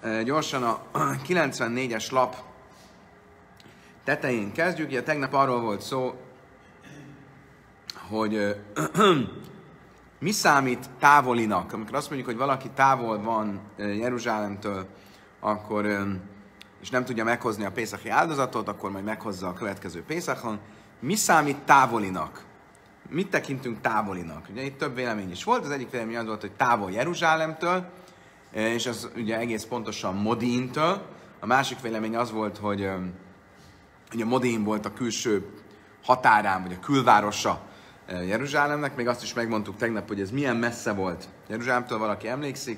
Gyorsan a 94-es lap tetején kezdjük. Ugye tegnap arról volt szó, hogy mi számít távolinak. Amikor azt mondjuk, hogy valaki távol van Jeruzsálemtől, akkor, és nem tudja meghozni a pészachi áldozatot, akkor majd meghozza a következő pészachon. Mi számít távolinak? Mit tekintünk távolinak? Ugye itt több vélemény is volt. Az egyik vélemény az volt, hogy távol Jeruzsálemtől, és az ugye egész pontosan Modíntől. A másik vélemény az volt, hogy a Modín volt a külső határán, vagy a külvárosa Jeruzsálemnek. Még azt is megmondtuk tegnap, hogy ez milyen messze volt Jeruzsálemtől, valaki emlékszik?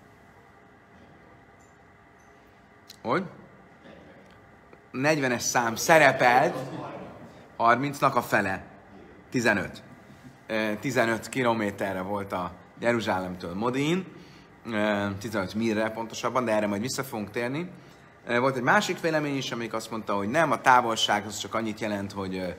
Hogy? 40-es szám szerepelt, 30-nak a fele, 15. 15 kilométerre volt a Jeruzsálemtől Modín, 15 milre pontosabban, de erre majd vissza fogunk térni. Volt egy másik vélemény is, amelyik azt mondta, hogy nem, a távolság az csak annyit jelent, hogy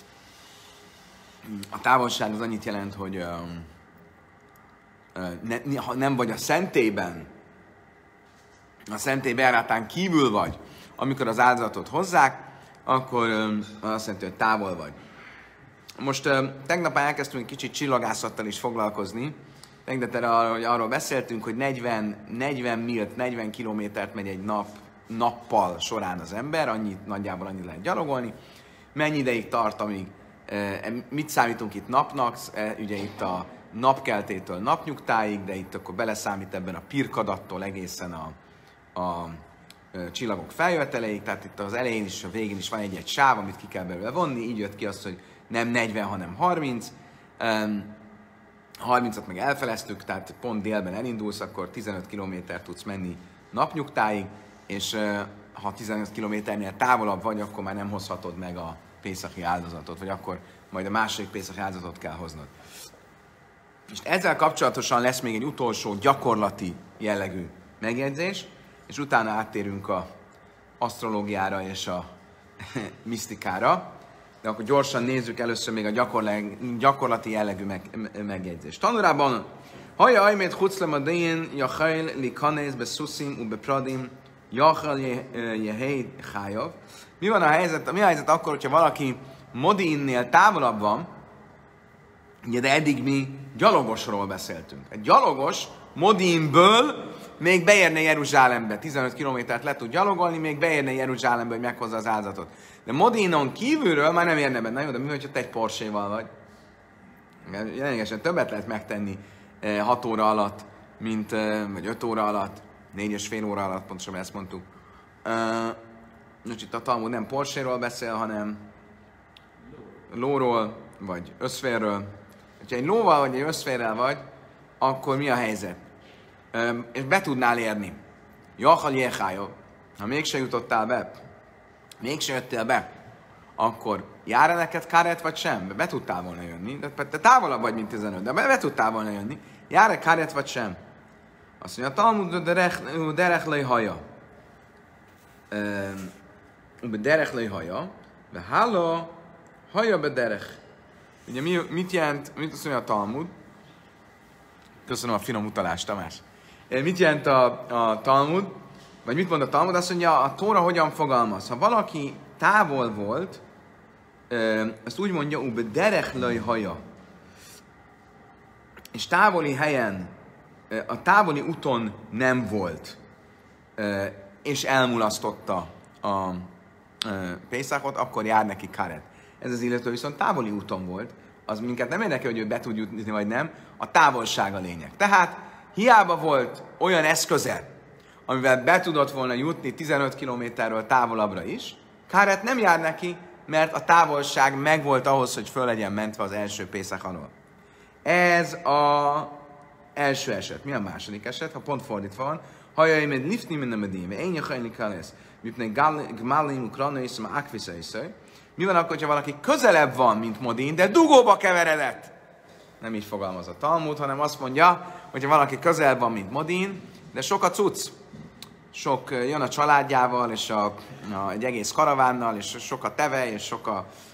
ha nem vagy a szentélyben, a szentély bejárátán kívül vagy, amikor az áldozatot hozzák, akkor azt jelenti, hogy távol vagy. Most tegnap elkezdtünk egy kicsit csillagászattal is foglalkozni. Tegnap arról beszéltünk, hogy 40 milt, 40 kilométert megy egy nappal során az ember, nagyjából annyit lehet gyalogolni. Mennyi ideig tart, amíg, mit számítunk itt napnak, ugye itt a napkeltétől napnyugtáig, de itt akkor beleszámít ebben a pirkadattól egészen a csillagok feljöveteleig, tehát itt az elején is, a végén is van egy sáv, amit ki kell belőle vonni, így jött ki az, hogy nem 40, hanem 30. 30-at meg elfeleztük, tehát pont délben elindulsz, akkor 15 kilométer tudsz menni napnyugtáig, és ha 15 kilométernél távolabb vagy, akkor már nem hozhatod meg a pészachi áldozatot, vagy akkor majd a második pészachi áldozatot kell hoznod. És ezzel kapcsolatosan lesz még egy utolsó gyakorlati jellegű megjegyzés, és utána áttérünk a asztrológiára és a misztikára, de akkor gyorsan nézzük először még a gyakorlati jellegű megjegyzést. Tanulában, haja ajmét huclem a dén, jachajl li kanész be szuszim u be pradim, jachal jehéd chájav. Mi a helyzet akkor, hogyha valaki Modinnél távolabb van, ugye, de eddig mi gyalogosról beszéltünk. Egy gyalogos Modinből még beérne Jeruzsálembe, 15 kilométert le tud gyalogolni, még beérne Jeruzsálembe, hogy meghozza az áldozatot. De Modinon kívülről már nem érne benne. Na jó, de mi, hogyha te egy Porsche-val vagy? Jelenlegesen többet lehet megtenni 6 óra alatt, vagy 5 óra alatt, 4,5 óra alatt, pontosan ezt mondtuk. Most itt a Talmud nem Porsche-ról beszél, hanem lóról, vagy összférről. Ha egy lóval vagy egy összférrel vagy, akkor mi a helyzet? És be tudnál érni. Jachal jéhájó. Ha mégse jutottál be, mégse jöttél be, akkor jár-e neked káret vagy sem? Be tudtál volna jönni. De te távolabb vagy, mint 15, de be tudtál volna jönni. Jár-e káret vagy sem? Azt mondja, a Talmud derech lej haja. Derech lej haja. De hála haja be derech. Ugye mit azt mondja a Talmud? Köszönöm a finom utalást, Tamás. Mit jelent a Talmud? Vagy mit mond a Talmud? Azt mondja, a Tóra hogyan fogalmaz? Ha valaki távol volt, azt úgy mondja, ube derech lej haja. És távoli helyen, a távoli úton nem volt, és elmulasztotta a pészakot, akkor jár neki karet. Ez az illető viszont távoli úton volt, az minket nem érdekel, hogy ő be tud jutni, vagy nem, a távolság a lényeg. Tehát hiába volt olyan eszköze, amivel be tudott volna jutni 15 kilométerről távolabbra is, káret nem jár neki, mert a távolság megvolt ahhoz, hogy föl legyen mentve az első pészak alól. Ez az első eset. Mi a második eset? Ha pont fordítva van, hajjaj, mert lifni minden medénve, én jachajni kalesz, mipne gmalim ukranőisz, ma akviszaiszaj. Mi van akkor, ha valaki közelebb van, mint Modin, de dugóba keveredett? Nem így fogalmaz a Talmud, hanem azt mondja, hogyha valaki közelebb van, mint Modin, de sok a cucc. Sok jön a családjával, és egy egész karavánnal, és sok a teve, és sok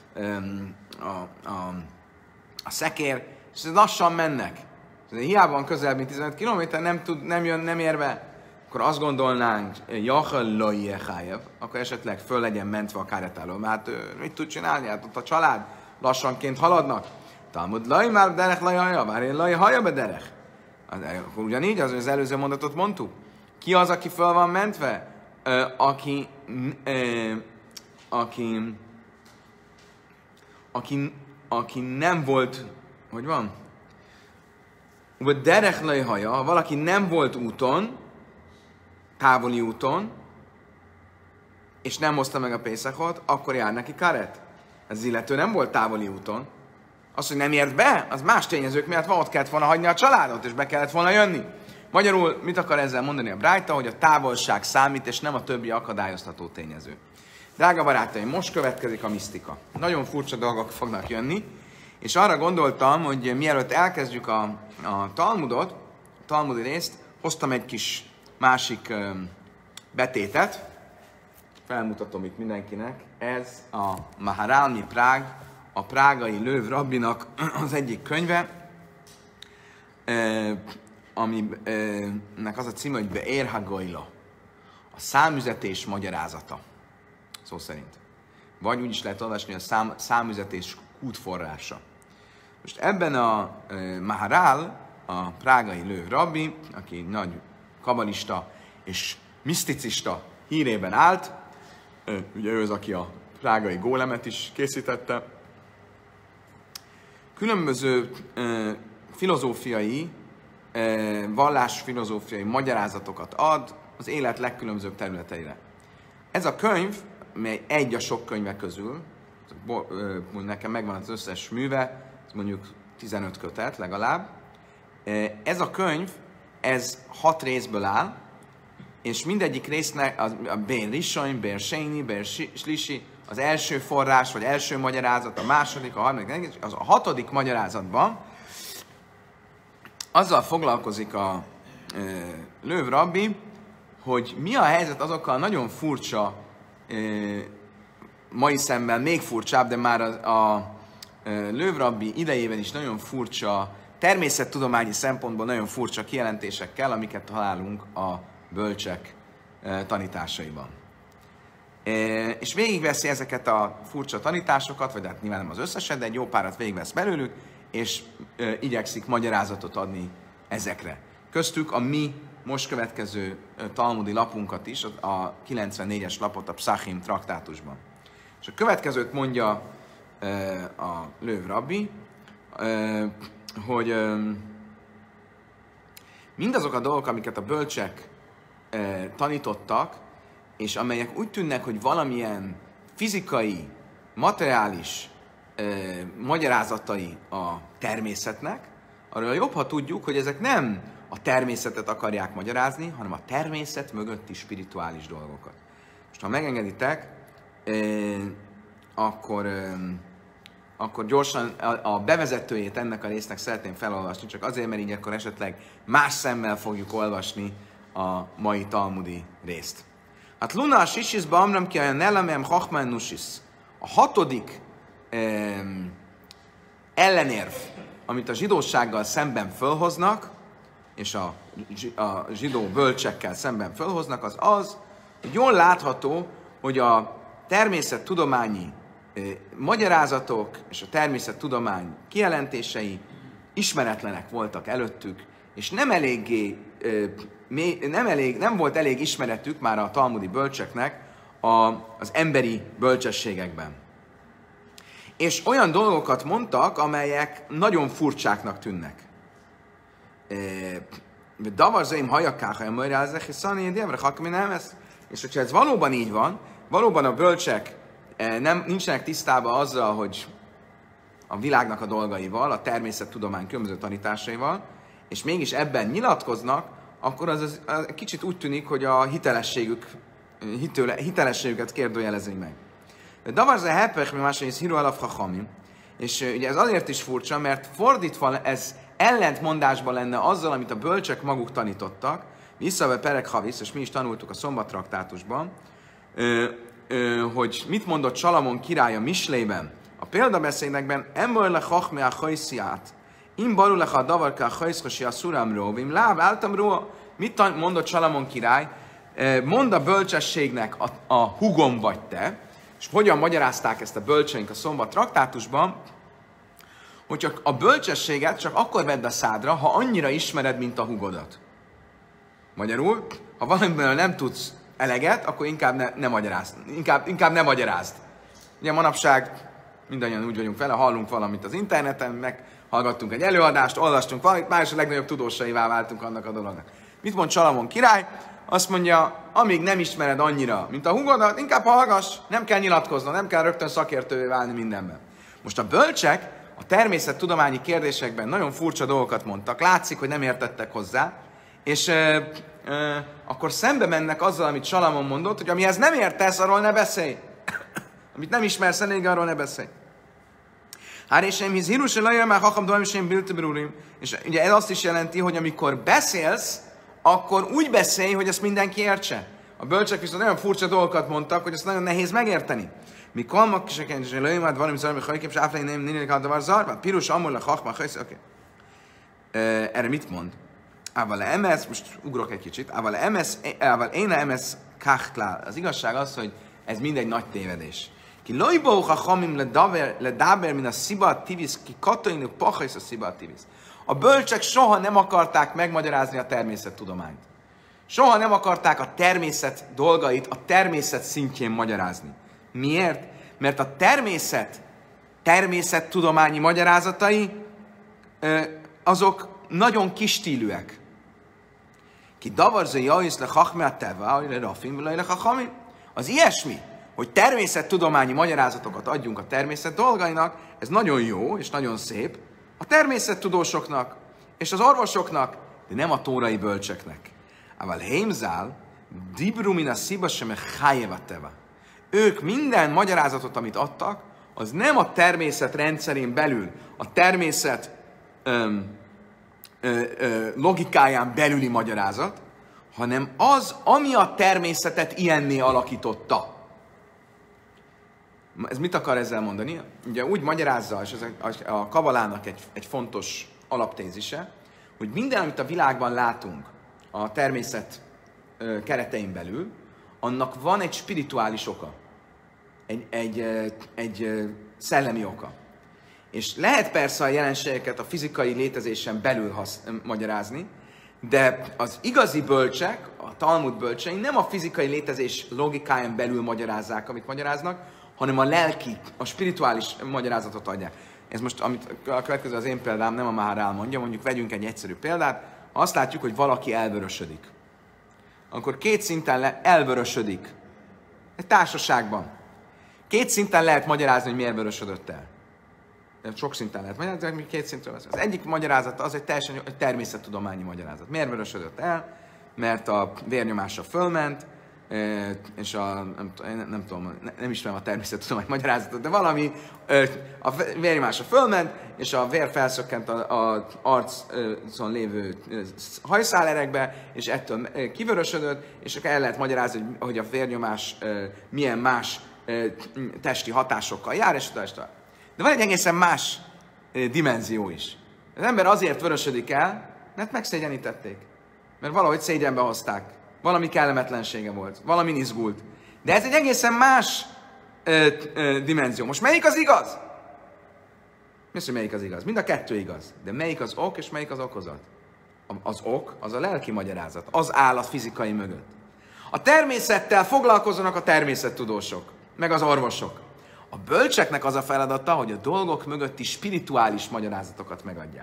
a szekér, és lassan mennek. Hiába van közelebb, mint 15 km, nem ér be. akkor azt gondolnánk, akkor esetleg föl legyen mentve a káretáló. Mert mit tud csinálni? Hát ott a család lassanként haladnak. Talmud laj már derech lajaja, már én laj haja be derech. Akkor ugyanígy az előző mondatot mondtuk. Ki az, aki föl van mentve? Aki nem volt, hogy van? Vagy derech laj haja, ha valaki nem volt úton, távoli úton, és nem hozta meg a Pészachot, akkor jár neki karet. Ez illető nem volt távoli úton. Az, hogy nem ért be, az más tényezők miatt van, ott kellett volna hagyni a családot, és be kellett volna jönni. Magyarul mit akar ezzel mondani a Brájta, hogy a távolság számít, és nem a többi akadályoztató tényező. Drága barátaim, most következik a misztika. Nagyon furcsa dolgok fognak jönni, és arra gondoltam, hogy mielőtt elkezdjük a Talmudot, a Talmudi részt, hoztam egy kis másik betétet, felmutatom itt mindenkinek, ez a Maharalmi Prág, a prágai Löv rabbinak az egyik könyve, aminek az a címe, hogy Be'er HaGoyla, a számüzetés magyarázata, szó szerint. Vagy úgy is lehet olvasni, hogy a számüzetés kútforrása. Most ebben a Maharal, a prágai Löv rabbi, aki nagy kabalista és miszticista hírében állt, ugye ő az, aki a prágai gólemet is készítette, különböző filozófiai, vallásfilozófiai magyarázatokat ad az élet legkülönbözőbb területeire. Ez a könyv, mely egy a sok könyvek közül, nekem megvan az összes műve, mondjuk 15 kötet legalább. Ez a könyv, ez 6 részből áll, és mindegyik résznek, a Bér Rishon, Bér Séni, Bér Slisi, az első forrás, vagy első magyarázat, a második, a harmadik, az a 6. magyarázatban azzal foglalkozik a Löv rabbi, hogy mi a helyzet azokkal nagyon furcsa, mai szemben még furcsább, de már a Löv rabbi idejében is nagyon furcsa, természettudományi szempontból nagyon furcsa kijelentésekkel, amiket találunk a bölcsek tanításaiban. És végigveszi ezeket a furcsa tanításokat, vagy hát nyilván nem az összeset, de egy jó párat végigvesz belőlük, és igyekszik magyarázatot adni ezekre. Köztük a mi most következő talmudi lapunkat is, a 94-es lapot a Psachim traktátusban. És a következőt mondja a Löv rabbi, hogy mindazok a dolgok, amiket a bölcsek tanítottak, és amelyek úgy tűnnek, hogy valamilyen fizikai, materiális magyarázatai a természetnek, arról jobb, ha tudjuk, hogy ezek nem a természetet akarják magyarázni, hanem a természet mögötti spirituális dolgokat. Most ha megengeditek, akkor gyorsan a bevezetőjét ennek a résznek szeretném felolvasni, csak azért, mert így akkor esetleg más szemmel fogjuk olvasni a mai talmudi részt. Hát Luna a Sisisba amram ki a Nelamem Chachman Nusis. A 6. ellenérv, amit a zsidósággal szemben fölhoznak, és a zsidó bölcsekkel szemben fölhoznak, az az, hogy jól látható, hogy a természettudományi magyarázatok és a természettudomány kijelentései ismeretlenek voltak előttük, és nem volt elég ismeretük már a talmudi bölcseknek az emberi bölcsességekben. És olyan dolgokat mondtak, amelyek nagyon furcsáknak tűnnek. Davarzaim hajakáha, és hogyha ez valóban így van, valóban a bölcsek nincsenek tisztában azzal, hogy a világnak a dolgaival, a természettudomány különböző tanításaival, és mégis ebben nyilatkoznak, akkor az kicsit úgy tűnik, hogy a hitelességüket kérdőjelezik meg. Davarza hepech, mi másra is hiru alaf hachamim. És ugye ez azért is furcsa, mert fordítva ez ellentmondásban lenne azzal, amit a bölcsek maguk tanítottak, visszave perek havisz, és mi is tanultuk a szombattraktátusban, hogy mit mondott Salamon király a Mislében, a példabeszédekben, ember le chachme a hajsziát, im barul lecha a davarka a hajszkosi a szuramró, vim láb áltam róa, Mit mondott Salamon király? Mondd a bölcsességnek a hugom vagy te, és hogyan magyarázták ezt a bölcseink a Szombat traktátusban, hogy a bölcsességet csak akkor vedd a szádra, ha annyira ismered, mint a hugodat. Magyarul, ha valamiben nem tudsz eleget, akkor inkább ne magyarázd. Inkább ne magyarázd. Ugye manapság mindannyian úgy vagyunk vele, hallunk valamit az interneten, meghallgattunk egy előadást, olvastunk valamit, már is a legnagyobb tudósaivá váltunk annak a dolognak. Mit mond Salamon király? Azt mondja, amíg nem ismered annyira, mint a hugodat, inkább hallgass, nem kell nyilatkoznod, nem kell rögtön szakértővé válni mindenben. Most a bölcsek a természettudományi kérdésekben nagyon furcsa dolgokat mondtak, látszik, hogy nem értettek hozzá, és akkor szembe mennek azzal, amit Salamon mondott, hogy amihez nem értesz, arról ne beszélj. Amit nem ismersz elég, arról ne beszélj. És ugye ez azt is jelenti, hogy amikor beszélsz, akkor úgy beszélj, hogy ezt mindenki értse. A bölcsek viszont nagyon furcsa dolgokat mondtak, hogy ezt nagyon nehéz megérteni. Mi kalmak kiseken és lőjmád valami zarmi hajkép, és áflai nem nénik át a var zarba. Pirus amul a hachma hajsz, oké. Erre mit mond? Ával emes, most ugrok egy kicsit, ával én emes kachtlál. Az igazság az, hogy ez mindegy nagy tévedés. Ki lojbó hachamim ledaber, min a szibat tivisz, ki katoinuk pachajsz a szibat tivisz. A bölcsek soha nem akarták megmagyarázni a természettudományt. Soha nem akarták a természet dolgait a természet szintjén magyarázni. Miért? Mert a természettudományi magyarázatai azok nagyon kis stílűek. Ki davarzai jajsz le chachmea teva, le rafim, le chachamim. Az ilyesmi, hogy természettudományi magyarázatokat adjunk a természet dolgainak, ez nagyon jó és nagyon szép a természettudósoknak és az orvosoknak, de nem a tórai bölcseknek. Ával heimzál, dibru min a sziba sem chájeva teva. Ők minden magyarázatot, amit adtak, az nem a természet rendszerén belül, a természet logikáján belüli magyarázat, hanem az, ami a természetet ilyenné alakította. Ez mit akar ezzel mondani? Ugye úgy magyarázza, és ez a kabalának egy fontos alaptézise, hogy minden, amit a világban látunk a természet keretein belül, annak van egy spirituális oka. Egy szellemi oka. És lehet persze a jelenségeket a fizikai létezésen belül magyarázni, de az igazi bölcsek, a Talmud bölcsei nem a fizikai létezés logikáján belül magyarázzák, amit magyaráznak, hanem a lelki, a spirituális magyarázatot adják. Ez most, amit a következő az én példám, nem a Maharál mondja, mondjuk vegyünk egy egyszerű példát, ha azt látjuk, hogy valaki elvörösödik, akkor két szinten elvörösödik. Egy társaságban. Két szinten lehet magyarázni, hogy miért vörösödött el. Sok szinten lehet magyarázni, hogy két szintről lesz. Az egyik magyarázat az egy teljesen természettudományi magyarázat. Miért vörösödött el? Mert a vérnyomása fölment, és nem ismerem a természettudomány magyarázatot, de valami, a vérnyomása fölment, és a vér felszökkent az arcon lévő hajszálerekbe, és ettől kivörösödött, és akkor el lehet magyarázni, hogy a vérnyomás milyen más testi hatásokkal jár, és de van egy egészen más dimenzió is. Az ember azért vörösödik el, mert megszégyenítették. Mert valahogy szégyenbe hozták. Valami kellemetlensége volt. Valami izgult. De ez egy egészen más dimenzió. Most melyik az igaz? Mi hogy melyik az igaz? Mind a kettő igaz. De melyik az ok, és melyik az okozat? Az ok, az a lelki magyarázat. Az áll a fizikai mögött. A természettel foglalkozzanak a természettudósok, meg az orvosok. A bölcseknek az a feladata, hogy a dolgok mögötti spirituális magyarázatokat megadják.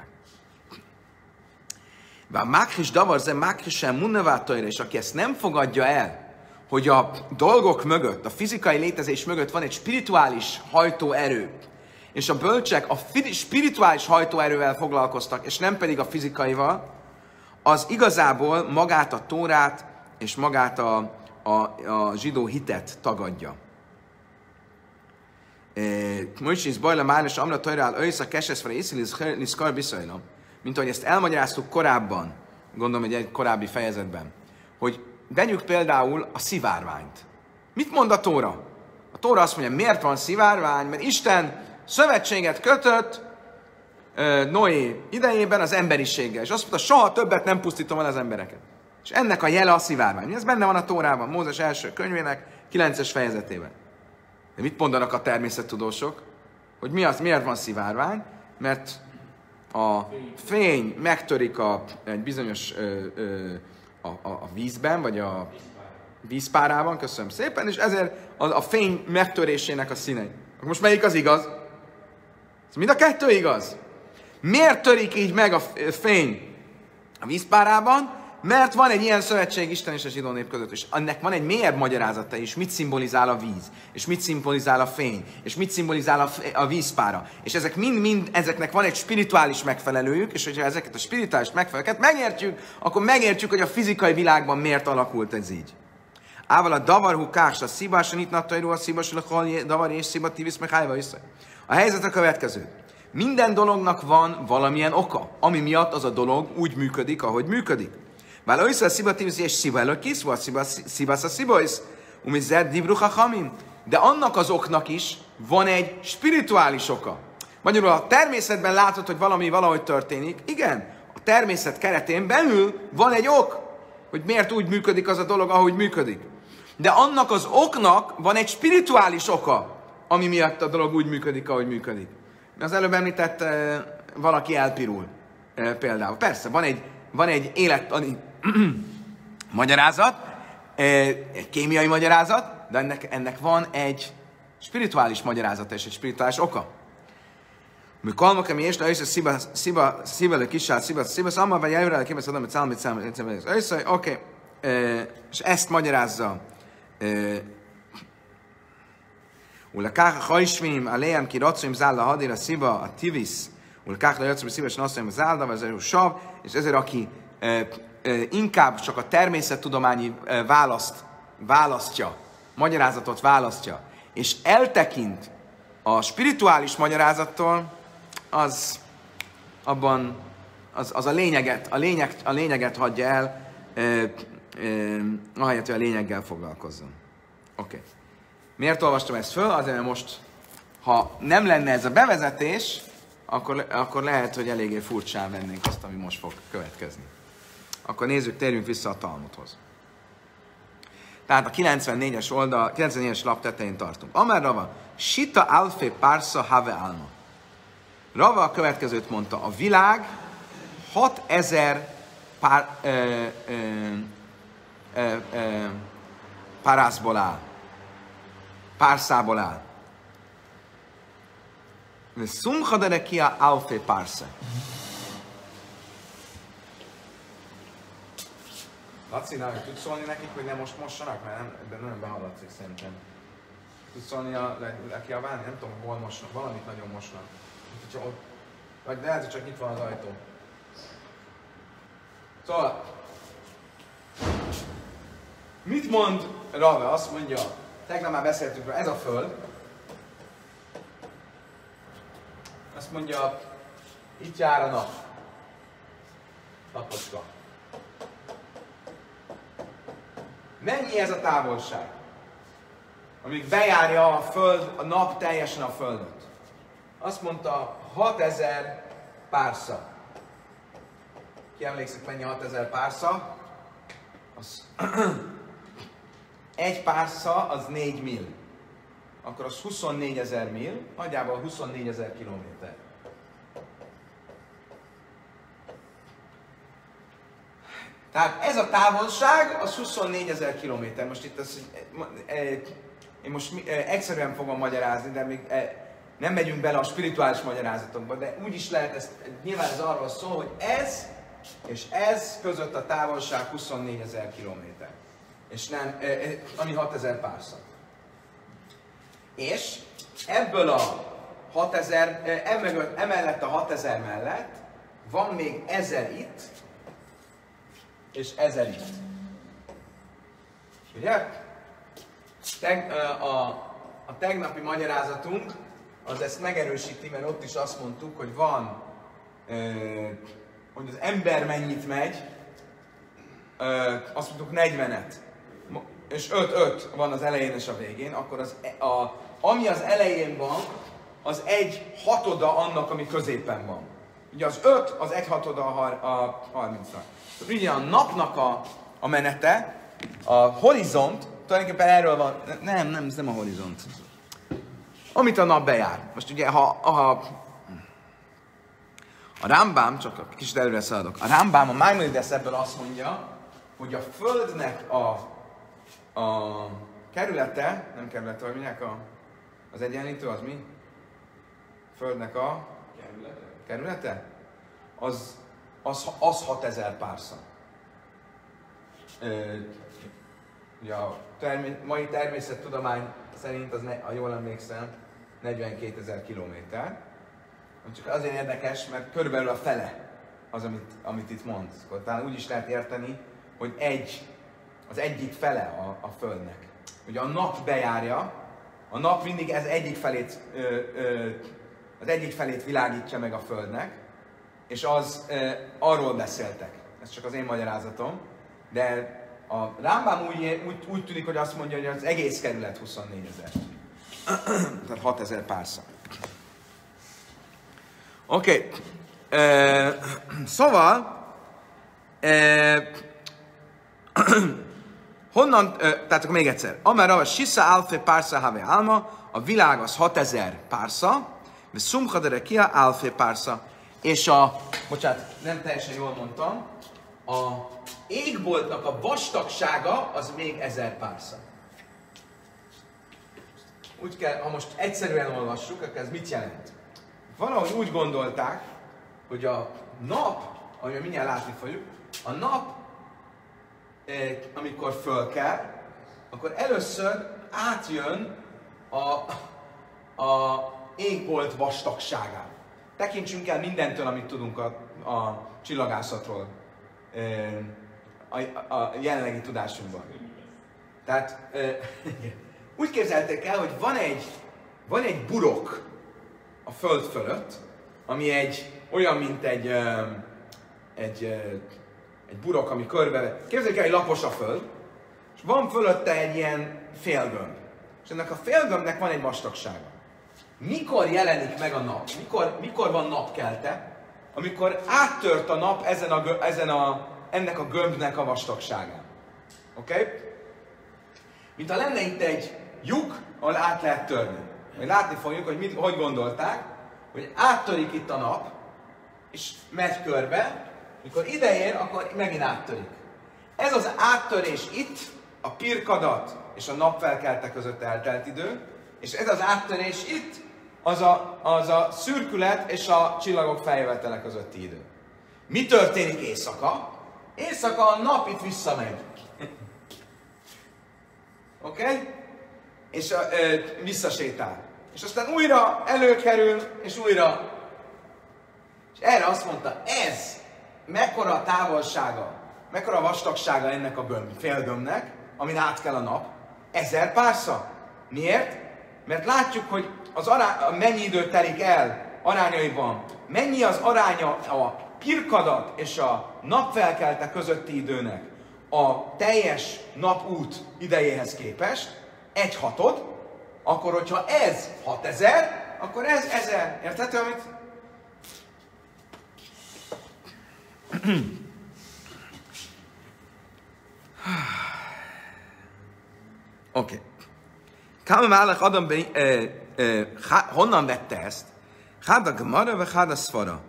A mákris davarze, mákrisen munnevátajra, és aki ezt nem fogadja el, hogy a dolgok mögött, a fizikai létezés mögött van egy spirituális hajtóerő, és a bölcsek a spirituális hajtóerővel foglalkoztak, és nem pedig a fizikaival, az igazából magát a Tórát és magát a zsidó hitet tagadja. Mojsis bajla májles amra tajrál ősz keseszfere isziliszkar biszajlam. Mint ahogy ezt elmagyaráztuk korábban, gondolom, hogy egy korábbi fejezetben, hogy vegyük például a szivárványt. Mit mond a Tóra? A Tóra azt mondja, miért van szivárvány? Mert Isten szövetséget kötött Noé idejében az emberiséggel, és azt mondta, soha többet nem pusztítom el az embereket. És ennek a jele a szivárvány. Ez benne van a Tórában, Mózes első könyvének 9-es fejezetében. De mit mondanak a természettudósok? Hogy miért van szivárvány? Mert a fény megtörik egy bizonyos a vízben, vagy a vízpárában, köszönöm szépen, és ezért a fény megtörésének a színei. Most melyik az igaz? Mind a kettő igaz. Miért törik így meg a fény a vízpárában? Mert van egy ilyen szövetség Isten és a zsidó nép között, és ennek van egy mélyebb magyarázata is, mit szimbolizál a víz, és mit szimbolizál a fény, és mit szimbolizál a vízpára. És ezek mind ezeknek van egy spirituális megfelelőjük, és hogyha ezeket a spirituális megfelelőket megértjük, akkor megértjük, hogy a fizikai világban miért alakult ez így. Ával a davarhu kárs, a szibásan itt nattajról, a szibásan a davar és sziba tivisz meg hájva vissza. A helyzet a következő. Minden dolognak van valamilyen oka, ami miatt az a dolog úgy működik, ahogy működik. Bár össze a sziba tivisz és sziba előkész, vagy szibász a szibaisz, umizet dibruha hamim. De annak az oknak is van egy spirituális oka. Magyarul a természetben látod, hogy valami valahogy történik. Igen, a természet keretén belül van egy ok, hogy miért úgy működik az a dolog, ahogy működik. De annak az oknak van egy spirituális oka, ami miatt a dolog úgy működik, ahogy működik. Az előbb említett valaki elpirul például. Persze, van egy élettani magyarázat, egy kémiai magyarázat, de ennek van egy spirituális magyarázata és egy spirituális oka. Mikor ami és le szíva le kisát, szíva szamma, vagy előre képes adom, hogy számít. Oké. És ezt magyarázza. Ulakach hajsvim, aléjem ki racim zálla hadira szíva, a tivisz. Ulakach lejacim szíves nasszonyom zálda, vagy az sav, és ezért aki inkább csak a természettudományi választja, magyarázatot választja, és eltekint a spirituális magyarázattól, az a lényeget hagyja el, ahelyett, hogy a lényeggel foglalkozzon. Oké. Miért olvastam ezt föl? Azért, mert most, ha nem lenne ez a bevezetés, akkor lehet, hogy eléggé furcsán vennénk azt, ami most fog következni. Akkor nézzük, térjünk vissza a Talmudhoz. Tehát a 94-es lap tetején tartunk. Amár Rava, Sita alfe parsa have alma. Rava a következőt mondta, a világ 6000 párászból áll. Párszából áll. Szumchadere kia alfe pársze. Laci, tudsz szólni nekik, hogy nem most mossanak? Mert de nagyon behallatszik szerintem. Tudsz szólni lekiabálni? Nem tudom, hol mosnak. Valamit nagyon mosnak. Vagy lehet, hogy csak nyitva van az ajtó. Szóval, mit mond Rave? Azt mondja, tegnap már beszéltünk róla, ez a föld. Azt mondja, itt jár a nap. Napocska. Mennyi ez a távolság? Amíg bejárja a föld, a nap teljesen a földet. Azt mondta, 6000 pársza. Ki emlékszik, mennyi 6000 pársza? Egy pársza az 4 mil. Akkor az 24 000 mil, nagyjából 24 000 kilométer. Tehát ez a távolság az 24 000 kilométer. Most itt én most egyszerűen fogom magyarázni, de még nem megyünk bele a spirituális magyarázatokba, de úgy is lehet, nyilván ez arról szól, hogy ez és ez között a távolság 24 000 kilométer. És nem, ami 6000 pársza. És ebből a 6000, emellett a 6000 mellett van még 1000 itt, és 1000 itt. Ugye? A tegnapi magyarázatunk az ezt megerősíti, mert ott is azt mondtuk, hogy van, hogy az ember mennyit megy, azt mondtuk 40-et, és 5 van az elején és a végén, akkor ami az elején van, az 1/6 annak, ami középen van. Ugye az 5, az 1/6 a 30-nak. Ugye a napnak a menete. A horizont, tulajdonképpen erről van, ez nem a horizont. Amit a nap bejár. Most ugye, ha a Rambam, csak kicsit előre szaladok, a Rambam, a Maimonides ebből azt mondja, hogy a Földnek a kerülete, nem kerülete, vagy minek az egyenlítő, az mi? Földnek a kerülete? Az 6000 pársa. Ugye a mai természettudomány szerint, ha jól emlékszem, 42 000 kilométer. Csak azért érdekes, mert körülbelül a fele az, amit itt mond. Talán úgy is lehet érteni, hogy az egyik fele a Földnek. Ugye a nap bejárja, a nap mindig az egyik felét világítja meg a Földnek, és arról beszéltek. Ez csak az én magyarázatom. De a Rambam úgy tűnik, hogy azt mondja, hogy az egész kerület 24 000. Tehát 6000 pársa. Oké. Szóval, honnan, tehát akkor még egyszer. Amerava Sisa Alfe Pársa Have Alma, a világ az 6000 pársa, és Szumchadere Kia Alfe Pársa. És bocsánat, nem teljesen jól mondtam, a égboltnak a vastagsága az még 1000 pársa. Úgy kell, ha most egyszerűen olvassuk, akkor ez mit jelent? Valahogy úgy gondolták, hogy a nap, ahogy mindjárt látni fogjuk, a nap, amikor fölkel, akkor először átjön a égbolt vastagságán. Tekintsünk el mindentől, amit tudunk a csillagászatról, a jelenlegi tudásunkban. Tehát úgy képzelték el, hogy van egy burok a föld fölött, ami olyan, mint egy burok, ami körbe... Képzeljük el, hogy lapos a föld, és van fölötte egy ilyen félgömb. És ennek a félgömbnek van egy vastagsága. Mikor jelenik meg a nap? Mikor van napkelte? Amikor áttört a nap ennek a gömbnek a vastagságán. Oké? Okay? Mint ha lenne itt egy lyuk, ahol át lehet törni. Majd látni fogjuk, hogy gondolták, hogy áttörik itt a nap, és megy körbe, mikor ideér, akkor megint áttörik. Ez az áttörés itt, a pirkadat és a napfelkelte között eltelt idő, és ez az áttörés itt, az a szürkület és a csillagok feljövetele közötti idő. Mi történik éjszaka? Éjszaka a nap itt visszamegy. Oké? Okay? És visszasétál. És aztán újra előkerül, és újra. És erre azt mondta, ez mekkora a távolsága, mekkora a vastagsága ennek a félgömbnek, amin át kell a nap? 1000 pársa. Miért? Mert látjuk, hogy mennyi idő telik el arányaiban. Mennyi az aránya a pirkadat és a napfelkelte közötti időnek a teljes napút idejéhez képest, 1/6, akkor hogyha ez 6000, akkor ez 1000. Érthető, amit? Oké. Káma Málech Adam honnan vette ezt? Háda Gemara, vagy Háda Szfara.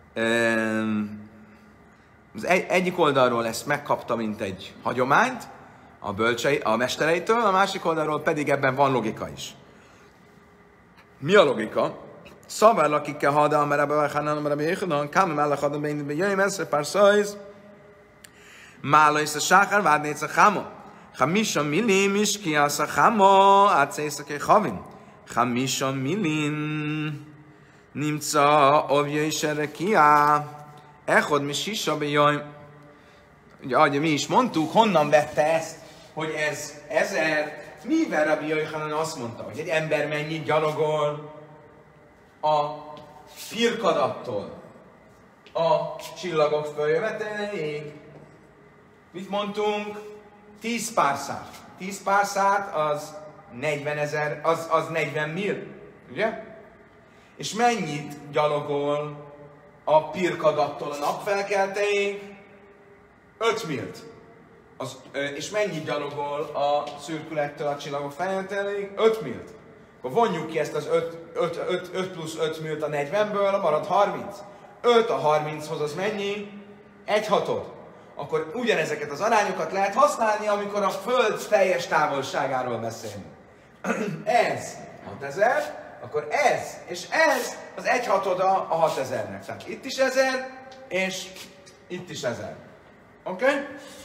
Az egyik oldalról ezt megkapta, mint egy hagyományt a mestereitől, a másik oldalról pedig ebben van logika is. Mi a logika? Szavár lakikkel hada, amerebe várhánán, amerebe jéhodan, káma Málech Adam jöjjön ezt, pár szajz, mála és a sákár, vádnéc a cháma. Chamisha milim is kiász a cháma, átszészak egy havin. Chamisha milim nimca ovja is erre kiá. Echod mi sisa bejöjj. Ugye, ahogy mi is mondtuk, honnan vette ezt, hogy ez 1000. Mivel Rabbi Yochanan azt mondta, hogy egy ember mennyit gyalogol a pirkadattól a csillagok följöveteléig. Mit mondtunk? 10 párszát. 10 párszát az 40 000, az 40 mil, ugye? És mennyit gyalogol a pirkadattól a napfelkelteig? 5 milt. és mennyit gyalogol a szürkülettől a csillagok feljötteléig? 5 milt. Akkor vonjuk ki ezt az 5 plusz 5 milt a 40-ből, marad 30. 5 a 30-hoz az mennyi? 1/6. Akkor ugyanezeket az arányokat lehet használni, amikor a Föld teljes távolságáról beszélünk. Ez 6000, akkor ez és ez az 1/6 a 6000-nek. Tehát itt is 1000, és itt is 1000. Oké? Okay?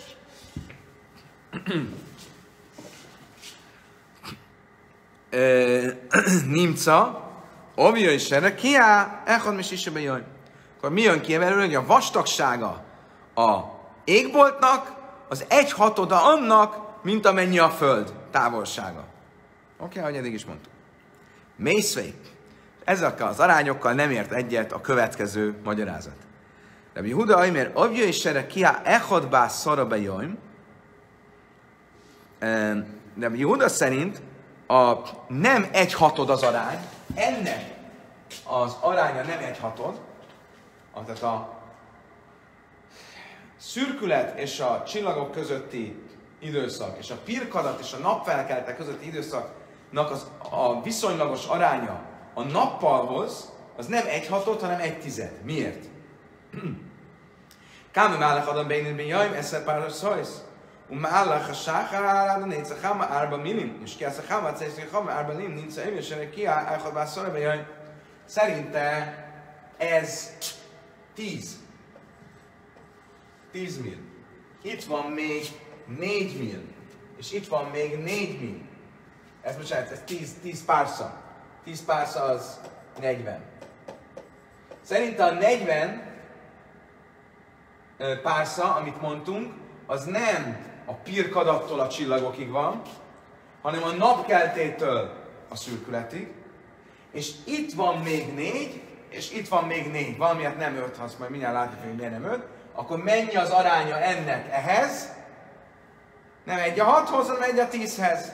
Nimca, ovja is erre, kiá, elhad és is jaj. Akkor mi jön ki belőle, hogy a vastagsága a égboltnak az 1/6 annak, mint amennyi a Föld távolsága. Oké, ahogy eddig is mondtuk. Mészvég. Ezekkel az arányokkal nem ért egyet a következő magyarázat. Rabbi Huda Aimer, avja és erre kiá, elhad bá szarabe jajm. Rabbi Huda szerint nem 1/6 az arány, ennek az aránya nem 1/6, tehát a szürkület és a csillagok közötti időszak, és a pirkadat és a napfelkelte közötti időszaknak a viszonylagos aránya a nappalhoz, az nem 1/6, hanem 1/10. Miért? Káme málech adam beinidben jaim, eszer páros szajsz. ומהלך השחר עד הנצחה 4 מילים. és ki a szachama césznyha 4 milim, nincs és ennek ki elhad vászolja bejön. Szerinte ez 10. 10 mil. Itt van még 4 mil. És itt van még 4 mil. Ez bocsánat, ez 10 pársza. 10 pársza az 40. Szerinte a 40 pársza, amit mondtunk, az nem a pirkadattól a csillagokig van, hanem a napkeltétől a szürkületig, és itt van még 4, és itt van még 4. Valamiért nem 5, ha azt majd mindjárt látni, hogy miért nem 5. Akkor mennyi az aránya ennek ehhez? Nem 1/6-hoz, hanem 1/10-hez.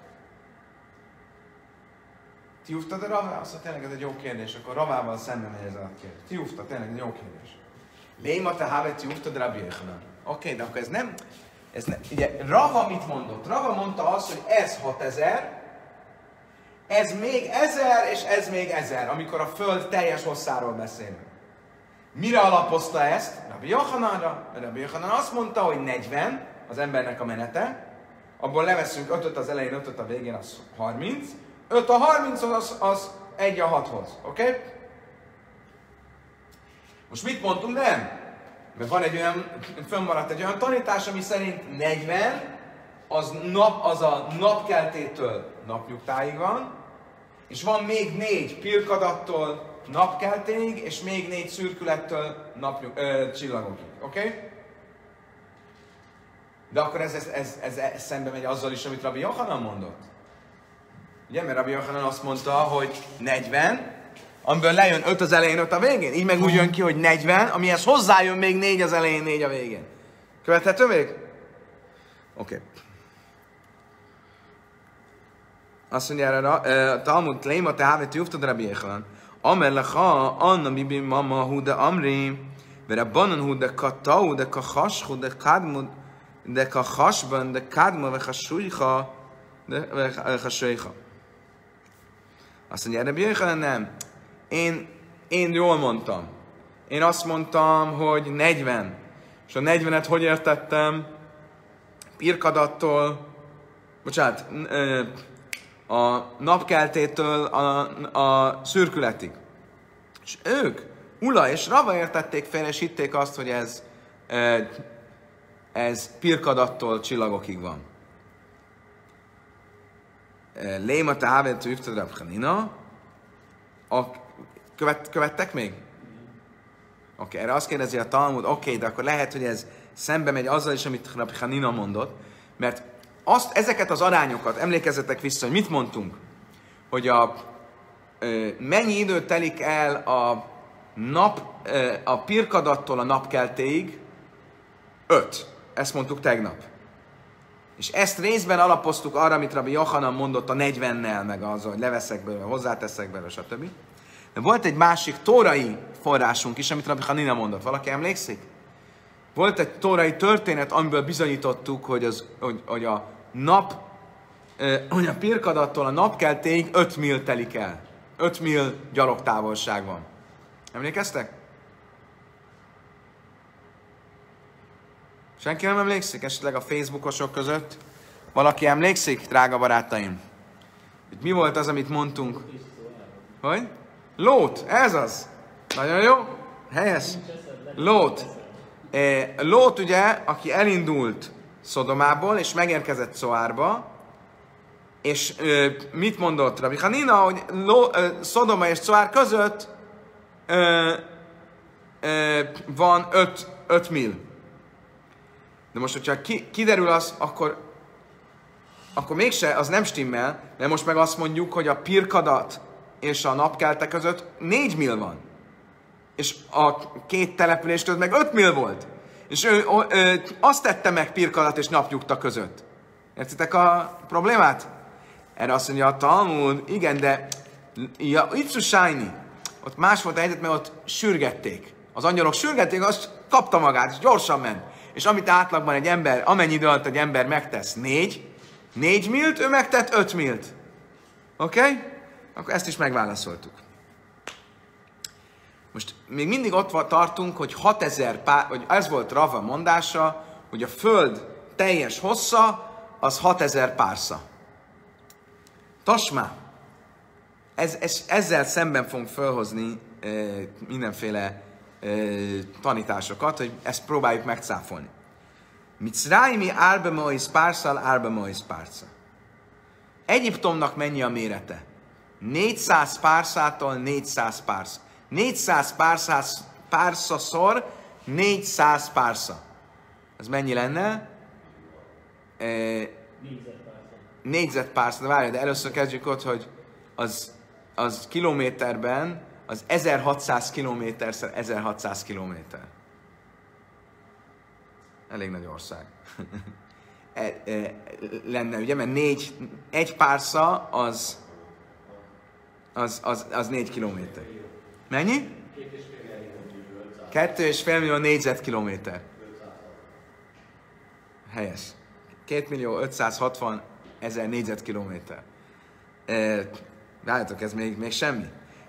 Ti juftad a Ravá? Azt tényleg ez egy jó kérdés. Akkor Ravával szemben megy ez a kérdés. Ti juftad, tényleg egy jó kérdés. Léma te hávet, ti juftad Rabbi Yochanan. Oké, de akkor ez nem... Ugye, Rava mit mondott? Rava mondta azt, hogy ez 6000, ez még 1000, és ez még 1000, amikor a Föld teljes hosszáról beszélünk. Mire alapozta ezt? Rabbi Yochananra. Rabbi Yochanan azt mondta, hogy 40 az embernek a menete, abból leveszünk 5-öt az elején, 5-öt a végén, az 30. 5 a 30-hoz, az 1/6-hoz. Oké? Okay? Most mit mondtunk? Nem. Mert van egy olyan, fönnmaradt egy olyan tanítás, ami szerint 40 az a napkeltétől napnyugtáig van, és van még 4 pirkadattól napkeltéig, és még 4 szürkülettől csillagokig. Oké? Okay? De akkor ez szembe megy azzal is, amit Rabbi Yochanan mondott. Ugye, mert Rabbi Yochanan azt mondta, hogy 40, amiből lejön 5 az elején, 5 a végén. Így meg úgy jön ki, hogy 40, amihez hozzájön még 4 az elején, 4 a végén. Követhető még? Oké. Okay. Azt mondja erre, Talmud léma te hávet juftad Rabbi Yochanan. Amellecha, Anna bibi mama huda amri, vera banan huda katau, de kachashu, de kadmud, de kachasban, de kadma, ve chasújcha, de chasújcha. Azt mondja, Rabbi Yochanan nem. Én jól mondtam. Én azt mondtam, hogy 40. És a 40-et hogy értettem? Pirkadattól, bocsánat, a napkeltétől a szürkületig. És ők, Ula és Rava értették fel, és hitték azt, hogy ez pirkadattól csillagokig van. Léma te hávet juftad Rabbi Hanina. Követtek még? Oké, erre azt kérdezi a Talmud, oké, de akkor lehet, hogy ez szembe megy azzal is, amit Rabbi Hanina mondott, mert ezeket az arányokat, emlékezzetek vissza, hogy mit mondtunk, hogy mennyi idő telik el a pirkadattól a napkeltéig? 5. Ezt mondtuk tegnap. És ezt részben alapoztuk arra, amit Rabbi Yochanan mondott a 40-nel, meg azzal, hogy leveszek belőle, hozzáteszek belőle, stb. De volt egy másik tórai forrásunk is, amit Rabbi Hanina mondott. Valaki emlékszik? Volt egy tórai történet, amiből bizonyítottuk, hogy a nap, hogy a Pirkadattól a napkeltéig 5 mil telik el. 5 mil gyalogtávolság van. Emlékeztek? Senki nem emlékszik? Esetleg a Facebookosok között? Valaki emlékszik, drága barátaim? Mi volt az, amit mondtunk? Hogy? Lót, ez az. Nagyon jó. Helyes. Lót. Lót ugye, aki elindult Szodomából, és megérkezett Szoárba, és mit mondott Rabbi Hanina, hogy Szodoma és Szoár között van 5 mil. De most, hogyha kiderül az, akkor mégse, az nem stimmel, mert most meg azt mondjuk, hogy a Pirkadat és a napkelte között 4 mil van. És a két település között meg 5 mil volt. És ő azt tette meg Pirkadat és napnyugta között. Értitek a problémát? Erre azt mondja a Talmud, igen, de Itzu Sájni, ott más volt a helyzet, mert ott sürgették. Az angyalok sürgették, azt kapta magát, és gyorsan ment. És amit átlagban egy ember, amennyi idő alatt egy ember megtesz 4 milt, ő megtett 5 milt. Oké? Akkor ezt is megválaszoltuk. Most még mindig ott tartunk, hogy 6000 hogy ez volt Rava mondása, hogy a föld teljes hossza az 6000 pársza. Tasmá, ezzel szemben fogunk felhozni mindenféle tanításokat, hogy ezt próbáljuk megcáfolni. Mitzráimi árbe moisz párszal, árbe moisz párca. Egyiptomnak mennyi a mérete? 400 párszától 400 pársza. 400 párszaszor 400 pársza. Ez mennyi lenne? Négyzetpársza. De várj, de először kezdjük ott, hogy az kilométerben az 1600 kilométerszer 1600 kilométer. Elég nagy ország. Lenne, ugye, mert egy pársza az 4 kilométer. Mennyi? 2,5 millió négyzetkilométer. Helyes. 2.560.000 négyzetkilométer. Várjátok, ez még semmi.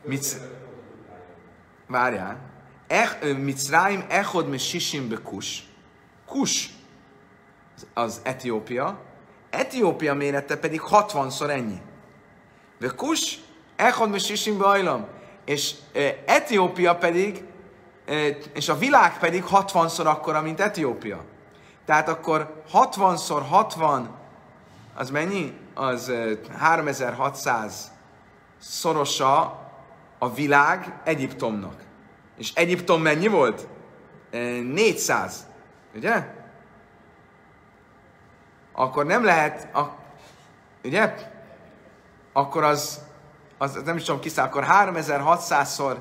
Várjál. Mitzráim echod me sisim be Kus. Kus az Etiópia. Etiópia mérete pedig 60-szor ennyi. Be Kus echod me sisim be Ajlam. És Etiópia pedig, és a világ pedig 60-szor akkora, mint Etiópia. Tehát akkor 60-szor 60, az mennyi? Az 3600 szorosa a világ Egyiptomnak. És Egyiptom mennyi volt? 400. Ugye? Akkor nem lehet, ugye? Akkor az nem is tudom kiszáll, akkor 3600-szor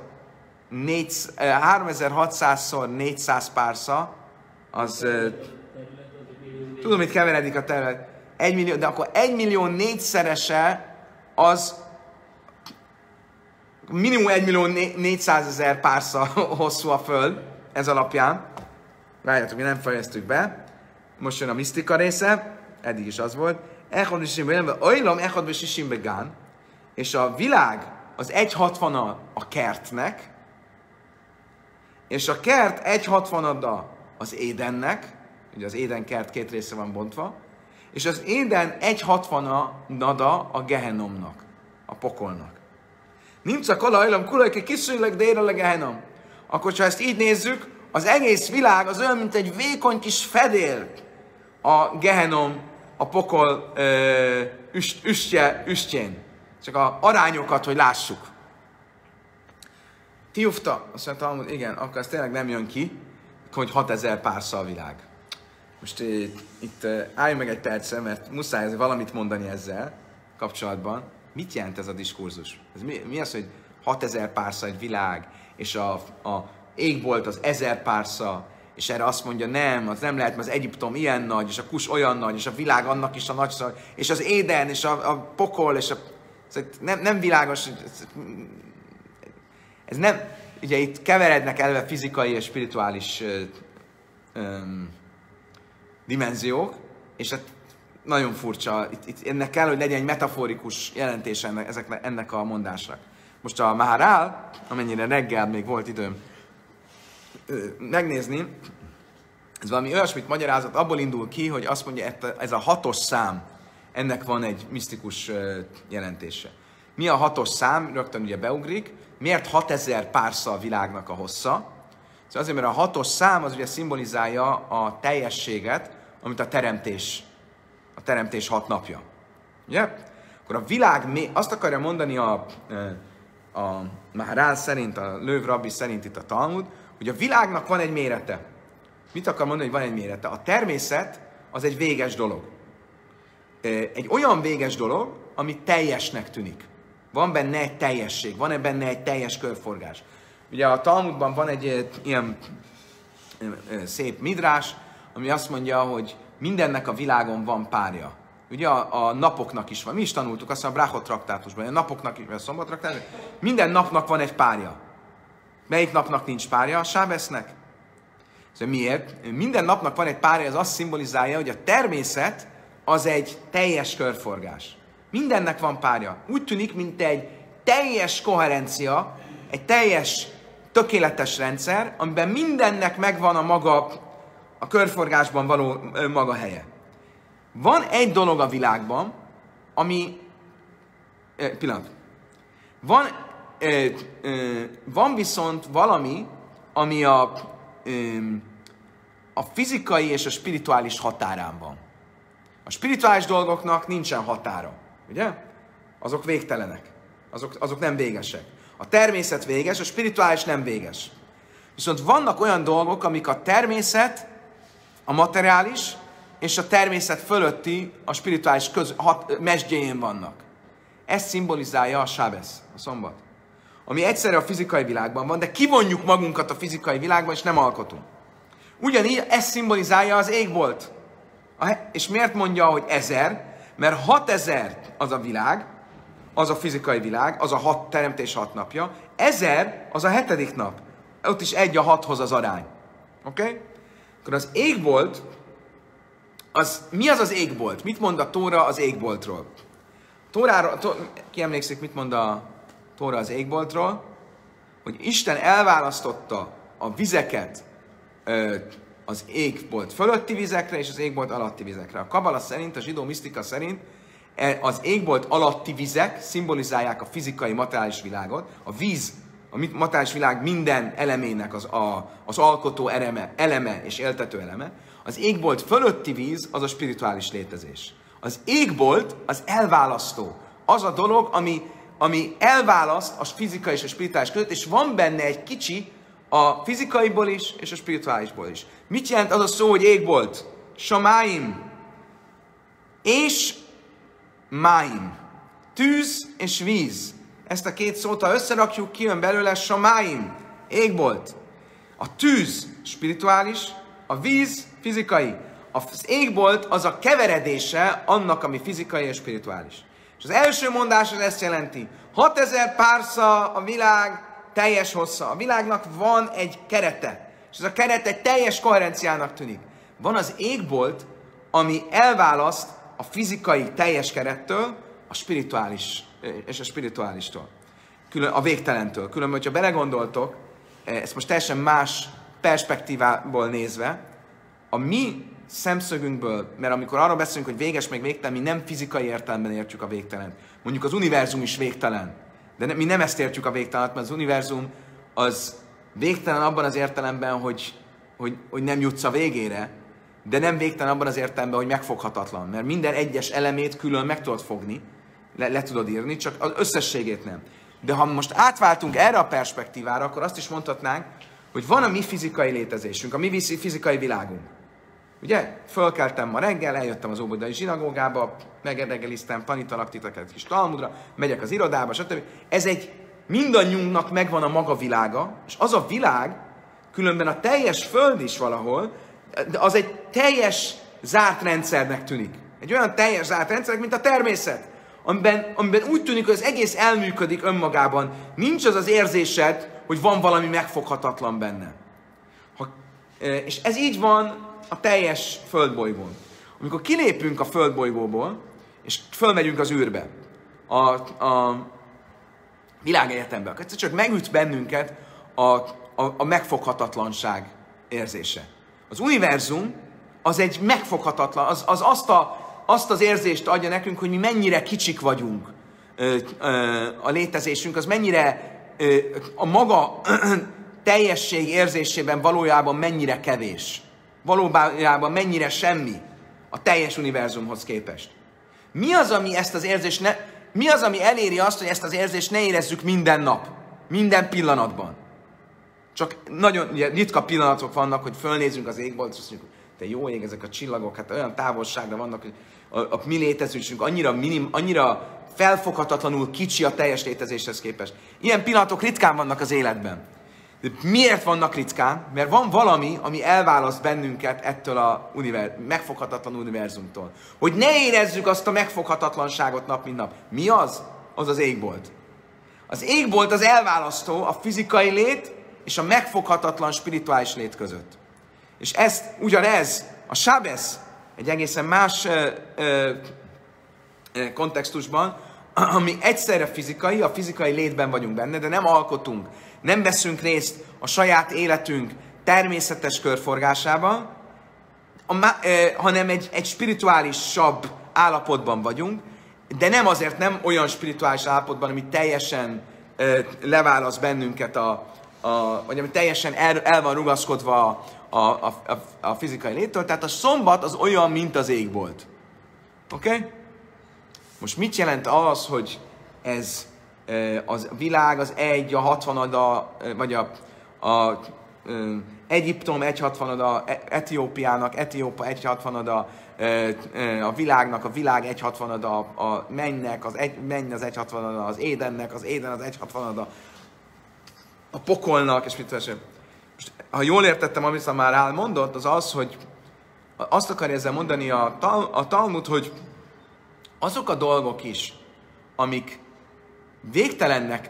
400 pársza, az tudom, itt keveredik a terület. 1 millió, de akkor 1 millió négyszerese az minimum 1 millió 400 000 pársza hosszú a föld, ez alapján. Várjátok, mi nem fejeztük be. Most jön a misztika része, eddig is az volt. Echad b'sisimbe Ajlam, echad b'sisimbe Gán. És a világ az 1/60 a kertnek, és a kert 1/60 az Édennek, ugye az Éden kert 2 része van bontva, és az Éden 1/60 a Gehenomnak, a pokolnak. Nimca kalajlam kulajke kiszűleg délre Gehenom. Akkor, ha ezt így nézzük, az egész világ az olyan, mint egy vékony kis fedél a Gehenom, a pokol üstjén. Csak a arányokat, hogy lássuk. Tiufta, azt mondta, igen, akkor ez tényleg nem jön ki, hogy 6000 pársza a világ. Most itt állj meg egy percre, mert muszáj valamit mondani ezzel kapcsolatban. Mit jelent ez a diskurzus? Ez mi az, hogy 6000 pársza egy világ, és a égbolt az 1000 pársza, és erre azt mondja, nem, az nem lehet, mert az Egyiptom ilyen nagy, és a Kus olyan nagy, és a világ annak is a nagy, és az Éden, és a pokol, és nem világos, ez nem, ugye itt keverednek elve fizikai és spirituális dimenziók, és hát nagyon furcsa, itt ennek kell, hogy legyen egy metaforikus jelentése ennek a mondásnak. Most a Maharál, amennyire reggel még volt időm megnézni, ez valami olyasmit magyarázat, abból indul ki, hogy azt mondja, ez a 6-os szám, ennek van egy misztikus jelentése. Mi a 6-os szám? Rögtön ugye beugrik. Miért 6000 pársza a világnak a hossza? Szóval azért, mert a 6-os szám az ugye szimbolizálja a teljességet, amit a teremtés 6 napja. Ugye? Akkor a világ, azt akarja mondani a Maharál szerint, a Löv Rabbi szerint itt a Talmud, hogy a világnak van egy mérete. Mit akar mondani, hogy van egy mérete? A természet az egy véges dolog. Egy olyan véges dolog, ami teljesnek tűnik. Van benne egy teljesség, van benne egy teljes körforgás. Ugye a Talmudban van egy ilyen szép midrás, ami azt mondja, hogy mindennek a világon van párja. Ugye a napoknak is van. Mi is tanultuk azt a Brachot traktátusban, a napoknak is, a Szombat traktátusban. Minden napnak van egy párja. Melyik napnak nincs párja? A Sábesznek. Szóval miért? Minden napnak van egy párja, ez azt szimbolizálja, hogy a természet az egy teljes körforgás. Mindennek van párja. Úgy tűnik, mint egy teljes koherencia, egy teljes, tökéletes rendszer, amiben mindennek megvan a körforgásban való maga helye. Van egy dolog a világban, ami... pillanat. Van viszont valami, ami a fizikai és a spirituális határán van. A spirituális dolgoknak nincsen határa, ugye? Azok végtelenek. Azok nem végesek. A természet véges, a spirituális nem véges. Viszont vannak olyan dolgok, amik a természet, a materiális és a természet fölötti, a spirituális mesdjéjén vannak. Ez szimbolizálja a sábesz, a szombat. Ami egyszerre a fizikai világban van, de kivonjuk magunkat a fizikai világban, és nem alkotunk. Ugyanígy ez szimbolizálja az égbolt. És miért mondja, hogy 1000? Mert 6000 az a világ, az a fizikai világ, az a teremtés 6 napja. 1000 az a 7. nap. Ott is 1 a 6-hoz az arány. Oké? Okay? Akkor az égbolt, mi az az égbolt? Mit mond a Tóra az égboltról? Ki emlékszik, mit mond a Tóra az égboltról? Hogy Isten elválasztotta a vizeket az égbolt fölötti vizekre és az égbolt alatti vizekre. A Kabala szerint, a zsidó misztika szerint az égbolt alatti vizek szimbolizálják a fizikai, materiális világot. A víz, a materiális világ minden elemének az alkotó eleme és éltető eleme. Az égbolt fölötti víz az a spirituális létezés. Az égbolt az elválasztó. Az a dolog, ami elválaszt a fizikai és a spirituális között, és van benne egy kicsi a fizikaiból is, és a spirituálisból is. Mit jelent az a szó, hogy égbolt? Samáim és máim. Tűz és víz. Ezt a két szót, ha összerakjuk, kijön belőle samáim, égbolt. A tűz spirituális, a víz fizikai. Az égbolt az a keveredése annak, ami fizikai és spirituális. És az első mondás az ezt jelenti. 6000 pársza a világ teljes hossza. A világnak van egy kerete. És ez a keret egy teljes koherenciának tűnik. Van az égbolt, ami elválaszt a fizikai teljes kerettől, a spirituális és a spirituálistól. A végtelentől. Különben, hogyha belegondoltok, ezt most teljesen más perspektívából nézve, a mi szemszögünkből, mert amikor arról beszélünk, hogy véges meg végtelen, mi nem fizikai értelemben értjük a végtelent. Mondjuk az univerzum is végtelen. De mi nem ezt értjük a végtelenet, mert az univerzum az végtelen abban az értelemben, hogy nem jutsz a végére, de nem végtelen abban az értelemben, hogy megfoghatatlan. Mert minden egyes elemét külön meg tudod fogni, le tudod írni, csak az összességét nem. De ha most átváltunk erre a perspektívára, akkor azt is mondhatnánk, hogy van a mi fizikai létezésünk, a mi fizikai világunk. Ugye? Fölkeltem ma reggel, eljöttem az óbudai zsinagógába, megreggeliztem, tanítalak titeket kis Talmudra, megyek az irodába, stb. Ez mindannyiunknak megvan a maga világa, és az a világ, különben a teljes föld is valahol, de az egy teljes zárt rendszernek tűnik. Egy olyan teljes zárt rendszernek, mint a természet, amiben úgy tűnik, hogy az egész elműködik önmagában. Nincs az az érzésed, hogy van valami megfoghatatlan benne. Ha És ez így van a teljes földbolygón. Amikor kilépünk a földbolygóból, és fölmegyünk az űrbe, a világegyetembe, akkor csak megüt bennünket a megfoghatatlanság érzése. Az univerzum az egy megfoghatatlan, azt az érzést adja nekünk, hogy mi mennyire kicsik vagyunk. A létezésünk az mennyire a maga teljesség érzésében valójában mennyire kevés. Valójában mennyire semmi a teljes univerzumhoz képest. Mi az, ami ezt az érzést mi az, ami eléri azt, hogy ezt az érzést ne érezzük minden nap, minden pillanatban? Csak nagyon ugye, ritka pillanatok vannak, hogy fölnézünk az égboltra, és azt mondjuk, te jó ég, ezek a csillagok, hát olyan távolságra vannak, hogy a mi létezésünk annyira felfoghatatlanul kicsi a teljes létezéshez képest. Ilyen pillanatok ritkán vannak az életben. De miért vannak ritkán? Mert van valami, ami elválaszt bennünket ettől a megfoghatatlan univerzumtól. Hogy ne érezzük azt a megfoghatatlanságot nap mint nap. Mi az? Az az égbolt. Az égbolt az elválasztó a fizikai lét és a megfoghatatlan spirituális lét között. És ugyanez a sábesz egy egészen más kontextusban, ami egyszerre fizikai, a fizikai létben vagyunk benne, de nem alkotunk, nem veszünk részt a saját életünk természetes körforgásában, hanem egy spirituálisabb állapotban vagyunk, de nem azért nem olyan spirituális állapotban, ami teljesen leválaszt bennünket, vagy ami teljesen el van rugaszkodva a fizikai léttől. Tehát a szombat az olyan, mint az égbolt. Oké? Okay? Most mit jelent az, hogy ez az világ az egy, a 60 vagy a Egyiptom 1/60, Etiópiának, Etiópa 1/60, a világnak, a világ 1/60, a mennynek, menny az 1/60, az édennek, az éden az 1/60, a pokolnak, és mit tudom. Most, ha jól értettem, amit már elmondott, az az, hogy azt akarja ezzel mondani a Talmud, hogy azok a dolgok is, amik végtelennek,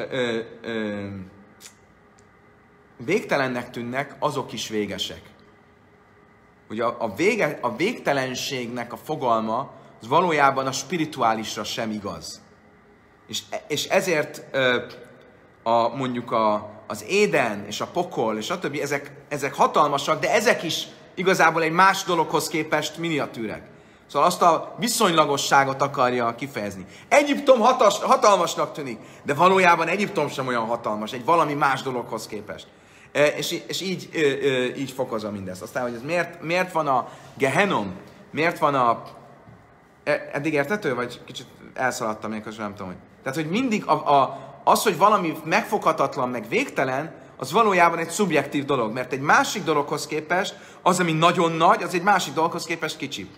végtelennek tűnnek, azok is végesek. Ugye a végtelenségnek a fogalma az valójában a spirituálisra sem igaz. És ezért mondjuk az éden és a pokol és a többi, ezek hatalmasak, de ezek is igazából egy más dologhoz képest miniatűrek. Szóval azt a viszonylagosságot akarja kifejezni. Egyiptom hatalmasnak tűnik, de valójában Egyiptom sem olyan hatalmas, egy valami más dologhoz képest. És így fokozza mindezt. Aztán, hogy ez miért van a Gehenom, miért van eddig értető, vagy kicsit elszaladtam még, nem tudom, hogy... Tehát, hogy mindig az, hogy valami megfoghatatlan, meg végtelen, az valójában egy szubjektív dolog, mert egy másik dologhoz képest, az, ami nagyon nagy, az egy másik dologhoz képest kicsi.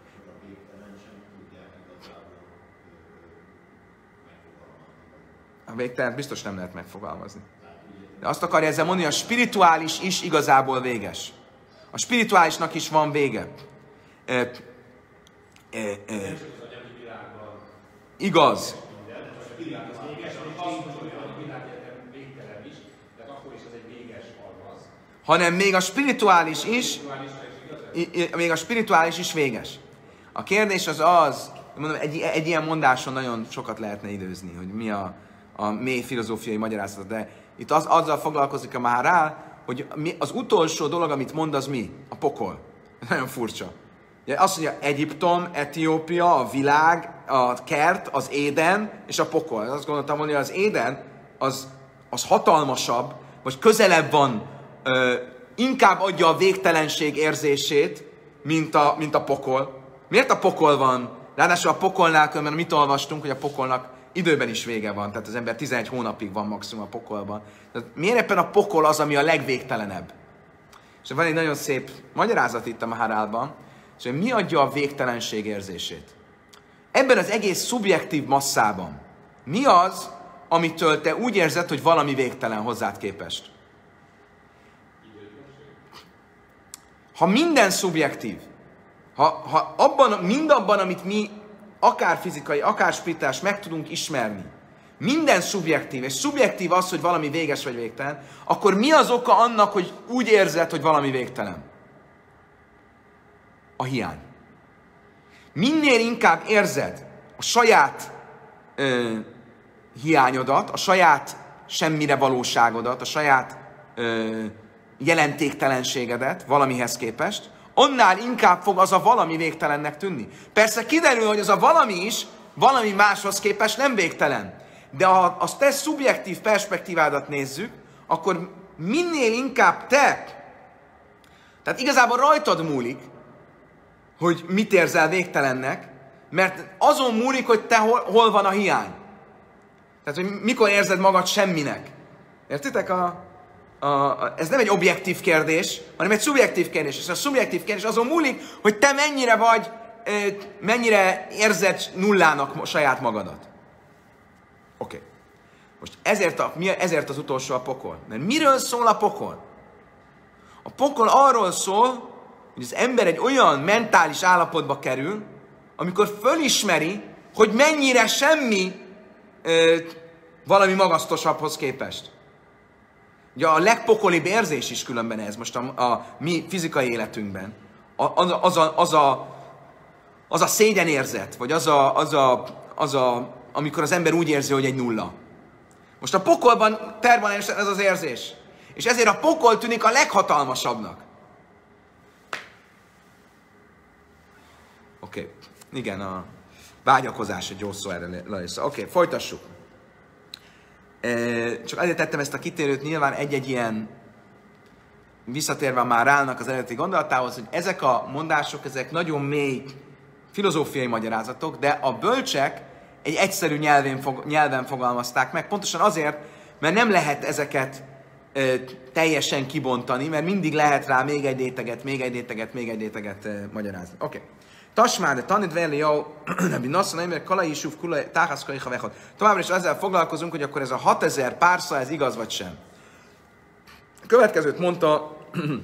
A végtelen biztos nem lehet megfogalmazni. De azt akarja ezzel mondani, hogy a spirituális is igazából véges. A spirituálisnak is van vége. Igaz. Hanem még a spirituális is véges. A kérdés az, mondom, egy ilyen mondáson nagyon sokat lehetne időzni, hogy mi a mély filozófiai magyarázat, de itt azzal foglalkozik a Maharál, hogy az utolsó dolog, amit mond, az mi? A pokol. Nagyon furcsa. Ugye azt mondja, Egyiptom, Etiópia, a világ, a kert, az éden és a pokol. Azt gondoltam mondani, hogy az éden az hatalmasabb, vagy közelebb van, inkább adja a végtelenség érzését, mint a pokol. Miért a pokol van? Ráadásul a pokolnál különben mit olvastunk, hogy a pokolnak időben is vége van, tehát az ember 11 hónapig van maximum a pokolban. Tehát miért éppen a pokol az, ami a legvégtelenebb? És van egy nagyon szép magyarázat itt a Maharálban, és hogy mi adja a végtelenség érzését. Ebben az egész szubjektív masszában mi az, amitől te úgy érzed, hogy valami végtelen hozzád képest? Ha minden szubjektív, ha mindabban, amit mi akár fizikai, akár spirituális meg tudunk ismerni, minden szubjektív, és szubjektív az, hogy valami véges vagy végtelen, akkor mi az oka annak, hogy úgy érzed, hogy valami végtelen? A hiány. Minél inkább érzed a saját hiányodat, a saját semmire valóságodat, a saját jelentéktelenségedet valamihez képest, annál inkább fog az a valami végtelennek tűnni. Persze kiderül, hogy az a valami is valami máshoz képest nem végtelen. De ha a te szubjektív perspektívádat nézzük, akkor minél inkább tehát igazából rajtad múlik, hogy mit érzel végtelennek, mert azon múlik, hogy te hol van a hiány. Tehát, hogy mikor érzed magad semminek. Értitek? Ez nem egy objektív kérdés, hanem egy szubjektív kérdés. És a szubjektív kérdés azon múlik, hogy te mennyire érzed nullának saját magadat. Oké. Most ezért az utolsó a pokol. Mert miről szól a pokol? A pokol arról szól, hogy az ember egy olyan mentális állapotba kerül, amikor fölismeri, hogy mennyire semmi valami magasztosabbhoz képest. Ugye a legpokolibb érzés is különben ez most a mi fizikai életünkben. Az a szégyenérzet, vagy amikor az ember úgy érzi, hogy egy nulla. Most a pokolban permanensen ez az érzés. És ezért a pokol tűnik a leghatalmasabbnak. Oké. Igen, a vágyakozás egy jó szó erre, Larissa. Oké, folytassuk. Csak azért tettem ezt a kitérőt, nyilván egy-egy ilyen visszatérve már állnak az eredeti gondolatához, hogy ezek a mondások, ezek nagyon mély filozófiai magyarázatok, de a bölcsek egy egyszerű nyelven fogalmazták meg, pontosan azért, mert nem lehet ezeket teljesen kibontani, mert mindig lehet rá még egy réteget magyarázni. Oké. Tasmáde, tanít vele jó, Rabbi Nosson, mert Kalai Isuf, Kulai, Táhaszkai, Havechot. Továbbra is ezzel foglalkozunk, hogy akkor ez a 6000 pársza, ez igaz vagy sem. A következőt mondta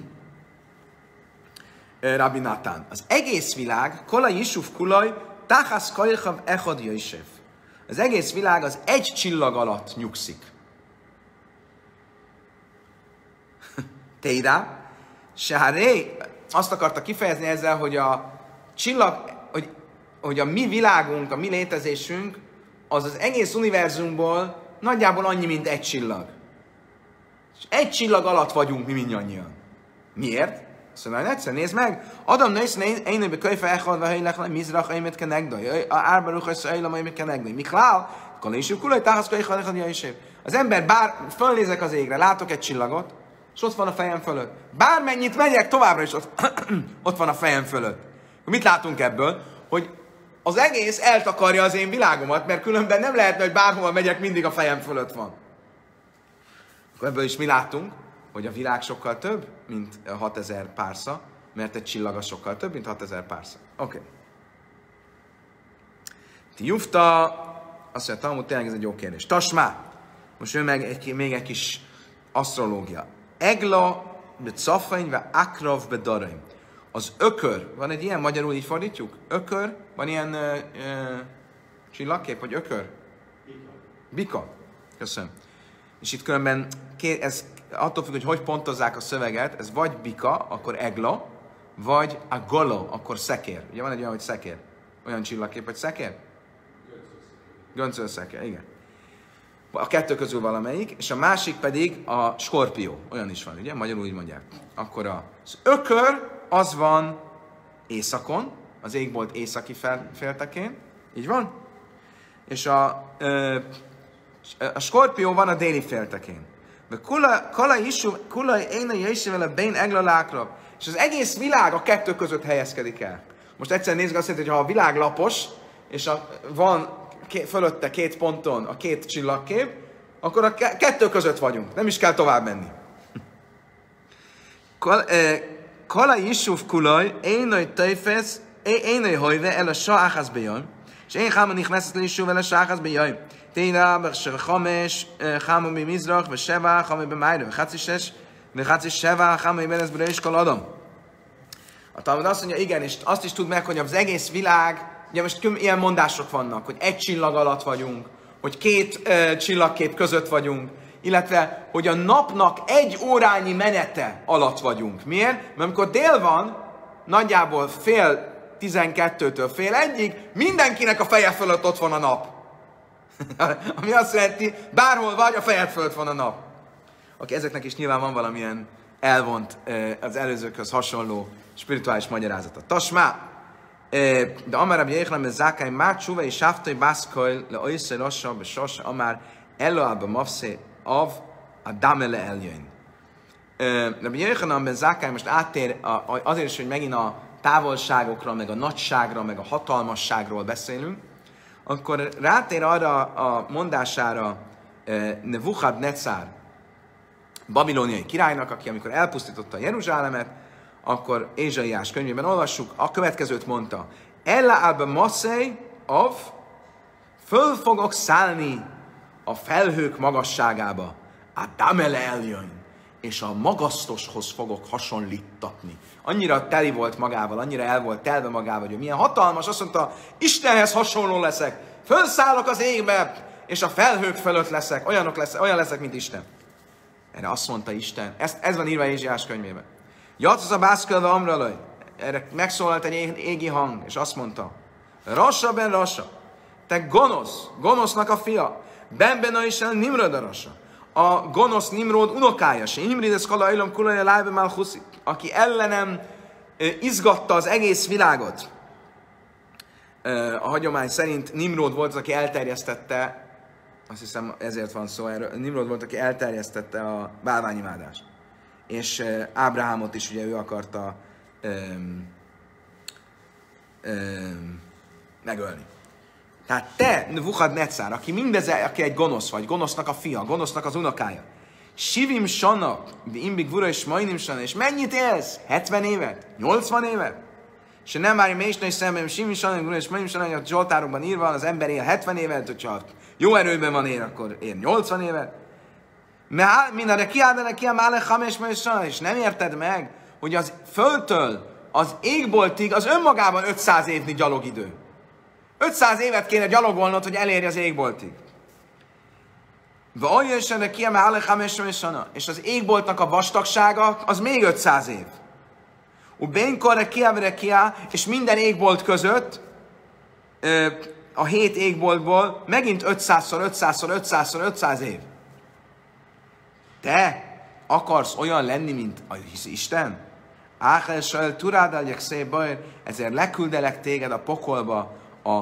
Rabbi Natán. Az egész világ, Kalai Isuf, Kulai, Táhaszkai, Echad, Jöjsev. Az egész világ az egy csillag alatt nyugszik. Teidá, Seháré, azt akarta kifejezni ezzel, hogy a csillag, hogy a mi világunk, a mi létezésünk, az egész univerzumból nagyjából annyi, mint egy csillag. És egy csillag alatt vagyunk mi mindannyian. Miért? Szóval egyszer nézd meg. Adam nézd, én be kölyfe elhadva, hogy lech, mizrach, aimet kenegdaj. Árbaruch, hogy szajlam, aimet kenegdaj. Miklál, kalésú, kulaj, táhasz, kölyfe, az ember, bár fölnézek az égre, látok egy csillagot, és ott van a fejem fölött. Bármennyit megyek, továbbra is ott van a fejem fölött. Mit látunk ebből? Hogy az egész eltakarja az én világomat, mert különben nem lehetne, hogy bárhol megyek, mindig a fejem fölött van. Akkor ebből is mi látunk, hogy a világ sokkal több, mint 6000 pársza, mert egy csillag sokkal több, mint 6000 pársza. Oké. Ti jufta, azt mondja, Talmud, tényleg ez egy jó kérdés. Tasmá! Most jön meg még egy kis asztrológia. Egla be cafain, ve akrav be daraim. Az ökör, van egy ilyen, magyarul így fordítjuk? Ökör, van ilyen csillagkép, vagy ökör? Bika. Köszönöm. És itt különben, ez attól függ, hogy pontozzák a szöveget, ez vagy bika, akkor egla, vagy a golo, akkor szekér. Ugye van egy olyan, hogy szekér. Olyan csillagkép, hogy szekér? Göncölszekér, igen. A kettő közül valamelyik, és a másik pedig a skorpió. Olyan is van, ugye? Magyarul úgy mondják. Akkor az ökör, az van északon, az égbolt északi féltekén, így van? És a skorpió van a déli féltekén. És az egész világ a kettő között helyezkedik el. Most egyszer nézzük azt jelenti, hogy ha a világ lapos, és van fölötte két ponton a két csillagkép, akkor a kettő között vagyunk. Nem is kell tovább menni. Kalai Isuf kulaj, énai tejfesz, énai hajve, el a saáhász bejaj. És én háma nichneszt le Isuf, el a saáhász bejaj. Téna, se chames, háma mi mizrach, ve seva, háma be májra, ve cháci seva, háma be lesz bele iskal adam. A Talmud azt mondja, igen, és azt is tud meg, hogy az egész világ, ugye most ilyen mondások vannak, hogy egy csillag alatt vagyunk, hogy két csillagkép között vagyunk, illetve, hogy a napnak 1 órányi menete alatt vagyunk. Miért? Mert amikor dél van, nagyjából 10:30-től 1:30, mindenkinek a feje fölött ott van a nap. Ami azt jelenti, bárhol vagy, a fejed fölött van a nap. Oké, ezeknek is nyilván van valamilyen elvont, az előzőkhöz hasonló spirituális magyarázata. Tasmá! De amár Rabbi Jéchlem ez zákály mácsúva és sáftai bászkajl le oiszai lassabb és sasa amár elloába mavszé av a damele eljön. Rabbi Jéchlem ez zákály most áttér azért is, hogy megint a távolságokról, meg a nagyságra, meg a hatalmasságról beszélünk, akkor rátér arra a mondására Nebuchadnezzar, babiloniai királynak, aki amikor elpusztította Jeruzsálemet, akkor Ézsaiás könyvében olvassuk, a következőt mondta: Ella alba masszej av, föl fogok szállni a felhők magasságába, a damele eljön, és a magasztoshoz fogok hasonlítatni. Annyira teli volt magával, annyira el volt telve magával, hogy milyen hatalmas, azt mondta, Istenhez hasonló leszek, fölszállok az égbe, és a felhők fölött leszek, olyan leszek, mint Isten. Erre azt mondta Isten, ez van írva Ézsaiás könyvében. Jatsz a bászkölve amralaj, erre megszólalt egy égi hang, és azt mondta, Rassa ben Rassa, te gonosz, gonosznak a fia, ben is el Nimrod a Rassa, a gonosz Nimrod unokája, se Imrides kala ilom kulaja lájbe malchuszi, aki ellenem izgatta az egész világot. A hagyomány szerint Nimrod volt az, aki elterjesztette, azt hiszem ezért van szó erről, Nimrod volt, aki elterjesztette a bálványimádást. És Ábrahámot is ugye ő akarta megölni. Tehát te, Nebuchadnezzar, aki egy gonosz vagy, gonosznak a fia, gonosznak az unokája, Sivim sana, de imbig vura és majnim sana, és mennyit élsz? 70 évet? 80 évet? És nem már mésnai szemben Sivim sana, vura és majnim sana, hogy a Zsoltárokban írva van, az ember él 70 évet, hogyha jó erőben van él, akkor él 80 évet. Mindenre kiállnak ki a málech hames sana, és nem érted meg, hogy az földtől az égboltig az önmagában 500 évnyi gyalogidő. 500 évet kéne gyalogolnod, hogy elérj az égboltig. És az égboltnak a vastagsága az még 500 év. És minden égbolt között, a 7 égboltból megint 500 év. Te akarsz olyan lenni, mint az Isten? Ezért leküldelek téged a pokolba,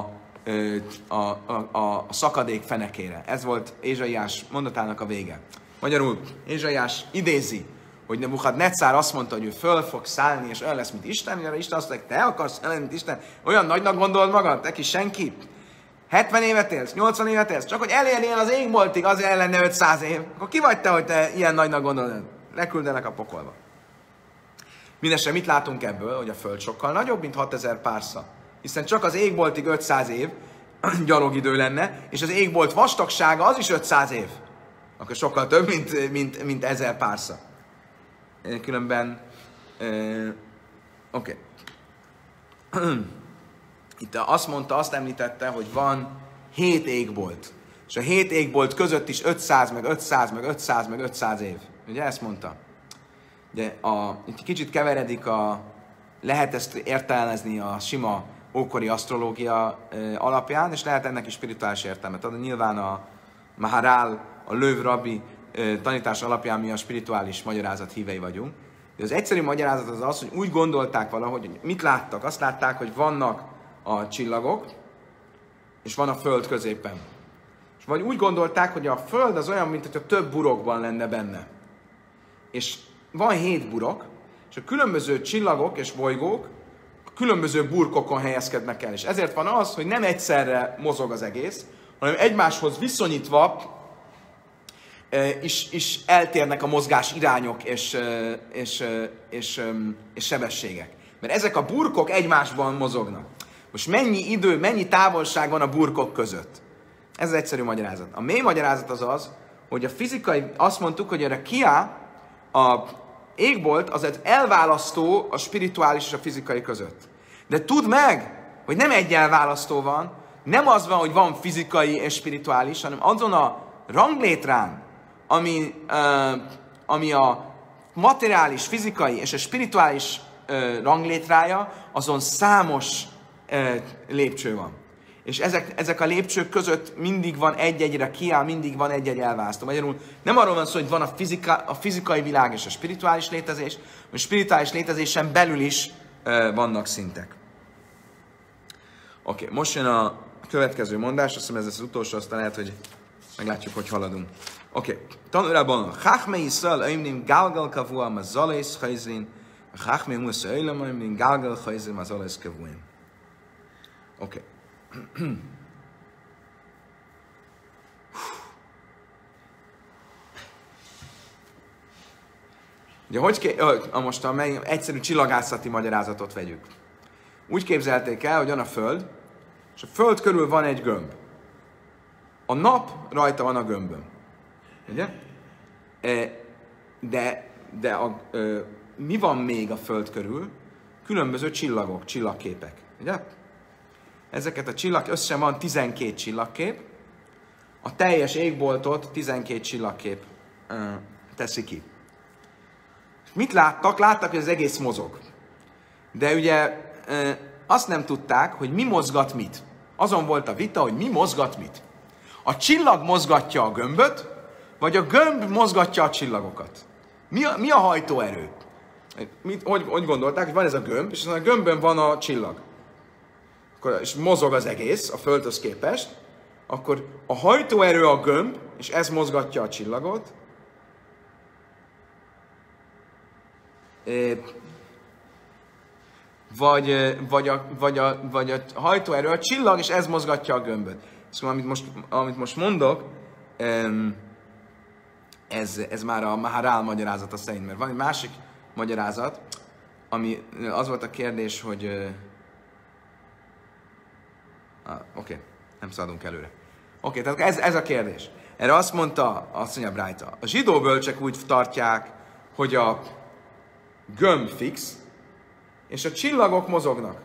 a szakadék fenekére. Ez volt Ézsaiás mondatának a vége. Magyarul Ézsaiás idézi, hogy Nebuchadnezzar azt mondta, hogy ő föl fog szállni, és olyan lesz, mint Isten, mire Isten azt mondja, te akarsz lenni, mint Isten? Olyan nagynak gondolod magad? Te kis senki? 70 évet élsz, 80 évet élsz, csak hogy elérjél az égboltig, azért lenne 500 év. Akkor ki vagy te, hogy te ilyen nagynak gondolod? Leküldenek a pokolba. Mindenesetre mit látunk ebből? Hogy a Föld sokkal nagyobb, mint 6000 pársza. Hiszen csak az égboltig 500 év gyalogidő lenne, és az égbolt vastagsága az is 500 év. Akkor sokkal több, mint 1000 pársza. Különben... Oké. Itt azt említette, hogy van 7 égbolt. És a 7 égbolt között is 500, meg 500, meg 500, meg 500 év. Ugye ezt mondta? De itt kicsit keveredik lehet ezt értelmezni a sima ókori asztrológia alapján, és lehet ennek is spirituális értelmet adni. Nyilván a Maharál, a Löv Rabbi tanítás alapján mi a spirituális magyarázat hívei vagyunk. De az egyszerű magyarázat az az, hogy úgy gondolták valahogy, hogy mit láttak? Azt látták, hogy vannak a csillagok, és van a Föld középen. És vagy úgy gondolták, hogy a Föld az olyan, mint hogyha több burokban lenne benne. És van 7 burok, és a különböző csillagok és bolygók különböző burkokon helyezkednek el. És ezért van az, hogy nem egyszerre mozog az egész, hanem egymáshoz viszonyítva is eltérnek a mozgás irányok és sebességek. Mert ezek a burkok egymásban mozognak. Most mennyi távolság van a burkok között? Ez az egyszerű magyarázat. A mély magyarázat az az, hogy a fizikai, azt mondtuk, hogy a Kia, a égbolt, az egy elválasztó a spirituális és a fizikai között. De tudd meg, hogy nem egy elválasztó van, nem az van, hogy van fizikai és spirituális, hanem azon a ranglétrán, ami a materiális, fizikai és a spirituális ranglétrája, azon számos lépcső van. És ezek a lépcsők között mindig van egy-egyre kiáll, mindig van egy-egy elválasztó. Magyarul nem arról van szó, hogy van a fizikai világ és a spirituális létezés, a spirituális létezésen belül is vannak szintek. Oké, most jön a következő mondás, azt hiszem ez az utolsó, aztán lehet, hogy meglátjuk, hogy haladunk. Oké, tanulában Chachmei Yisrael ömnim galgal kavua mazalész chayzin, Chachmei Musa öylem ömnim galgal chayzin mazalész kavuin. Oké. Ugye, most a egyszerű csillagászati magyarázatot vegyük. Úgy képzelték el, hogy van a Föld, és a Föld körül van egy gömb. A nap rajta van a gömbön. Ugye? Mi van még a Föld körül? Különböző csillagok, csillagképek. Ugye? Ezeket a összesen van 12 csillagkép. A teljes égboltot 12 csillagkép teszi ki. Mit láttak? Láttak, hogy az egész mozog. De ugye azt nem tudták, hogy mi mozgat mit. Azon volt a vita, hogy mi mozgat mit. A csillag mozgatja a gömböt, vagy a gömb mozgatja a csillagokat. Mi a hajtóerő? Hogy gondolták, hogy van ez a gömb, és a gömbön van a csillag. És mozog az egész a Földhöz képest, akkor a hajtóerő a gömb, és ez mozgatja a csillagot, vagy a hajtóerő a csillag, és ez mozgatja a gömböt. Szóval amit most mondok, ez már a Maharal magyarázata szerint, mert van egy másik magyarázat, ami az volt a kérdés, hogy oké, nem szaladunk előre. Oké, tehát ez a kérdés. Erre azt mondta, azt mondja Brájta, a zsidó bölcsek úgy tartják, hogy a gömb fix, és a csillagok mozognak.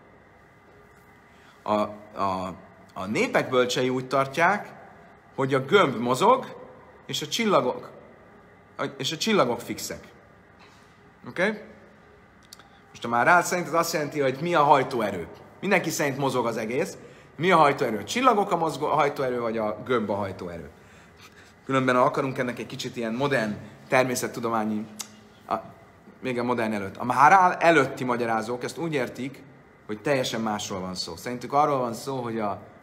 A népek bölcsei úgy tartják, hogy a gömb mozog, és a csillagok fixek. Oké? Most a Maharal szerint ez azt jelenti, hogy mi a hajtóerő. Mindenki szerint mozog az egész. Mi a hajtóerő? A csillagok a hajtóerő, vagy a gömb a hajtóerő? Különben, ha akarunk ennek egy kicsit ilyen modern természettudományi, még a modern előtt. A Maharal előtti magyarázók ezt úgy értik, hogy teljesen másról van szó. Szerintük arról van szó, hogy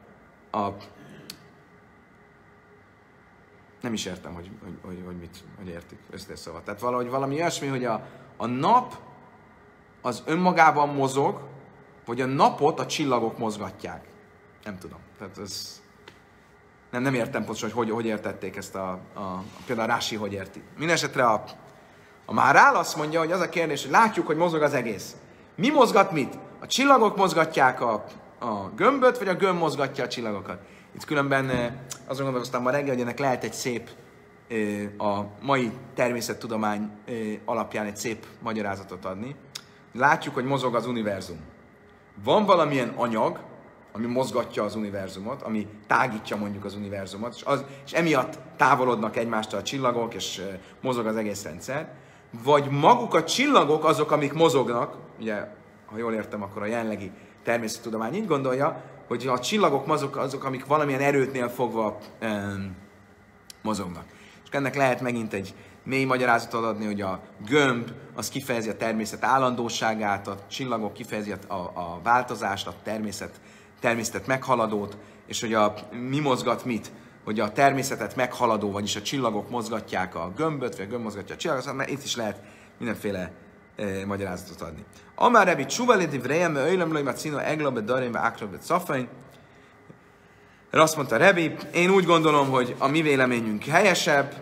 nem is értem, hogy értik összeszóval. Tehát valami olyasmi, hogy a nap az önmagában mozog, vagy a napot a csillagok mozgatják. Nem tudom. Tehát ez... Nem értem pontosan, hogy értették ezt például Rási hogy érti. Mindenesetre a Maharal azt mondja, hogy az a kérdés, hogy látjuk, hogy mozog az egész. Mi mozgat mit? A csillagok mozgatják a gömböt, vagy a gömb mozgatja a csillagokat? Itt különben azon gondolkoztam ma reggel, hogy ennek lehet egy szép, a mai természettudomány alapján egy szép magyarázatot adni. Látjuk, hogy mozog az univerzum. Van valamilyen anyag, ami mozgatja az univerzumot, ami tágítja mondjuk az univerzumot, és emiatt távolodnak egymástól a csillagok, és mozog az egész rendszer. Vagy maguk a csillagok azok, amik mozognak, ugye, ha jól értem, akkor a jelenlegi természettudomány így gondolja, hogy a csillagok azok, amik valamilyen erőtnél fogva mozognak. És ennek lehet megint egy mély magyarázatot adni, hogy a gömb az kifejezi a természet állandóságát, a csillagok kifejezi a változást, a természetet meghaladót, és hogy mi mozgat mit, hogy a természetet meghaladó, vagyis a csillagok mozgatják a gömböt, vagy a gömb mozgatja a csillagot, mert itt is lehet mindenféle magyarázatot adni. Amár Rebi Csuvalidi Vrejem, Öjlömlöjm, a Cino, Eglobe, Darim, Akrobe, Cafain. Erre azt mondta Rebi, én úgy gondolom, hogy a mi véleményünk helyesebb,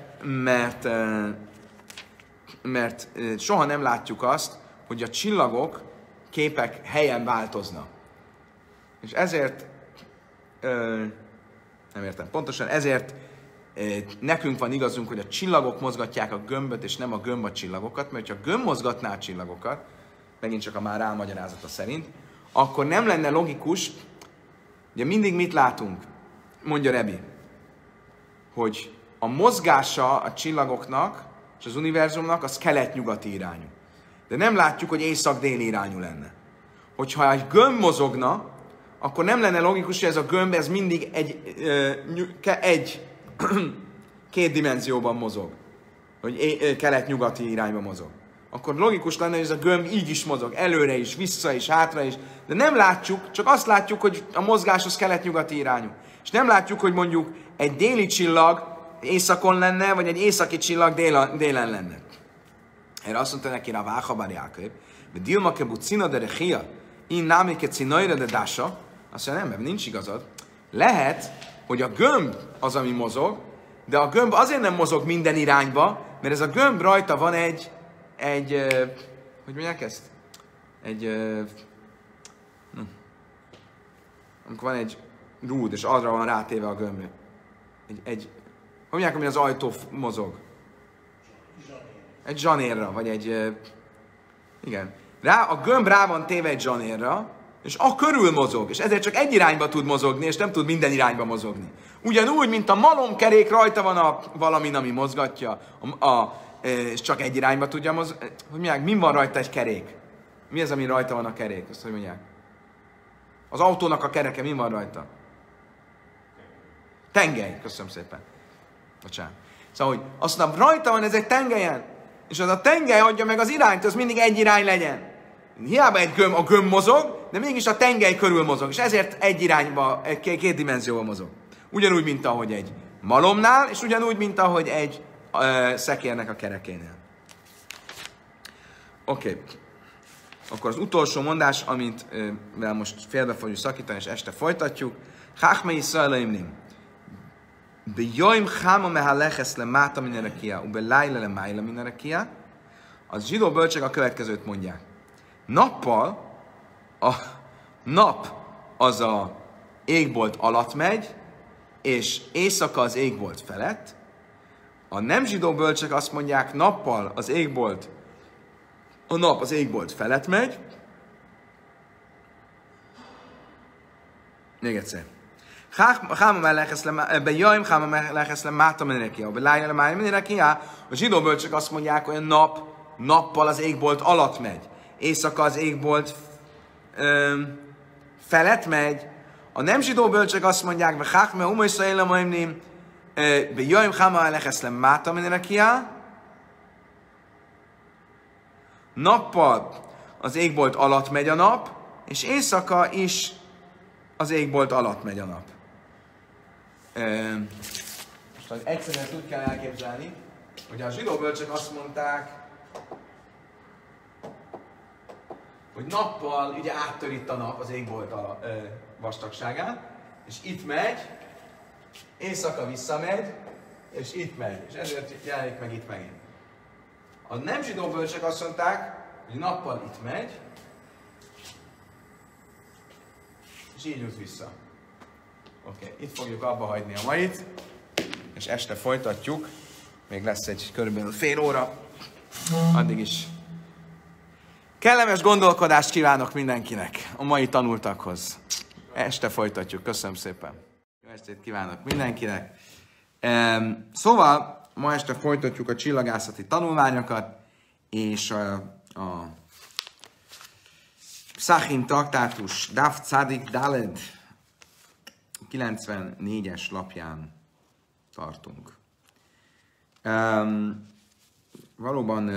mert soha nem látjuk azt, hogy a csillagok, képek helyen változnak. És ezért, nem értem pontosan, ezért nekünk van igazunk, hogy a csillagok mozgatják a gömböt, és nem a gömb a csillagokat, mert ha a gömb mozgatná a csillagokat, megint csak a Maharal magyarázata szerint, akkor nem lenne logikus, Ugye mindig mit látunk? Mondja Rebi, hogy a mozgása a csillagoknak és az univerzumnak az kelet-nyugati irányú. De nem látjuk, hogy észak-déli irányú lenne. Hogyha egy gömb mozogna, akkor nem lenne logikus, hogy ez a gömb ez mindig két dimenzióban mozog. Hogy kelet-nyugati irányba mozog. Akkor logikus lenne, hogy ez a gömb így is mozog, előre is, vissza is, hátra is. De nem látjuk, csak azt látjuk, hogy a mozgás az kelet-nyugati irányú. És nem látjuk, hogy mondjuk egy déli csillag északon lenne, vagy egy északi csillag délen lenne. Erre azt mondta neki a Váchabar Jákob, hogy Dilma kebucina de rechia, in námike cinaira de dása, azt mondja, nem, nincs igazad. Lehet, hogy a gömb az, ami mozog, de a gömb azért nem mozog minden irányba, mert ez a gömb rajta van hogy mondják ezt? Amikor van egy rúd, és arra van rátéve a gömb. Hogy mondják, ami az ajtó mozog? Egy zsanérra, vagy igen. A gömb rá van téve egy zsanérra, és a körül mozog, és ezért csak egy irányba tud mozogni, és nem tud minden irányba mozogni. Ugyanúgy, mint a malomkerék rajta van valamin, ami mozgatja, és csak egy irányba tudja mozogni. Hogy mondják, min van rajta egy kerék? Mi az, ami rajta van a kerék? Azt hogy mondják? Az autónak a kereke, min van rajta? Tengely. Köszönöm szépen. Bocsánat. Szóval, hogy azt mondom, rajta van ez egy tengelyen, és az a tengely adja meg az irányt, az mindig egy irány legyen. Hiába a gömb mozog, de mégis a tengely körül mozog, és ezért egy irányba, két dimenzióban mozog. Ugyanúgy, mint ahogy egy malomnál, és ugyanúgy, mint ahogy egy szekérnek a kerekénél. Oké. Akkor az utolsó mondás, amit most félbe fogjuk szakítani, és este folytatjuk. Chachmei Yisraelim Bejoim chama mehalechesz le máta min erekia, ube lájle le májle min erekia. Az zsidó bölcsek a következőt mondják. Nappal a nap az a égbolt alatt megy, és éjszaka az égbolt felett. A nem zsidó bölcsek azt mondják, nappal a nap az égbolt felett megy. Még egyszer. A zsidó bölcsek azt mondják, hogy a nappal az égbolt alatt megy. Éjszaka az égbolt felett megy. A nem zsidó bölcsek azt mondják, nappal az égbolt alatt megy a nap, és éjszaka is az égbolt alatt megy a nap. Most egyszerűen úgy kell elképzelni, hogy a zsidó bölcsek azt mondták, hogy nappal ugye áttör itt a nap az égbolt vastagságán, és itt megy, éjszaka visszamegy, és itt megy, és ezért jelenik meg itt megint. A nem zsidó bölcsek azt mondták, hogy nappal itt megy, és így jut vissza. Oké, itt fogjuk abba hagyni a mait, és este folytatjuk. Még lesz egy körülbelül fél óra. Addig is. Kellemes gondolkodást kívánok mindenkinek, a mai tanultakhoz. Este folytatjuk. Köszönöm szépen. Jó estét kívánok mindenkinek. Szóval, ma este folytatjuk a csillagászati tanulmányokat, és a Psachim traktátus Daf Tzadik Daled 94-es lapján tartunk. Valóban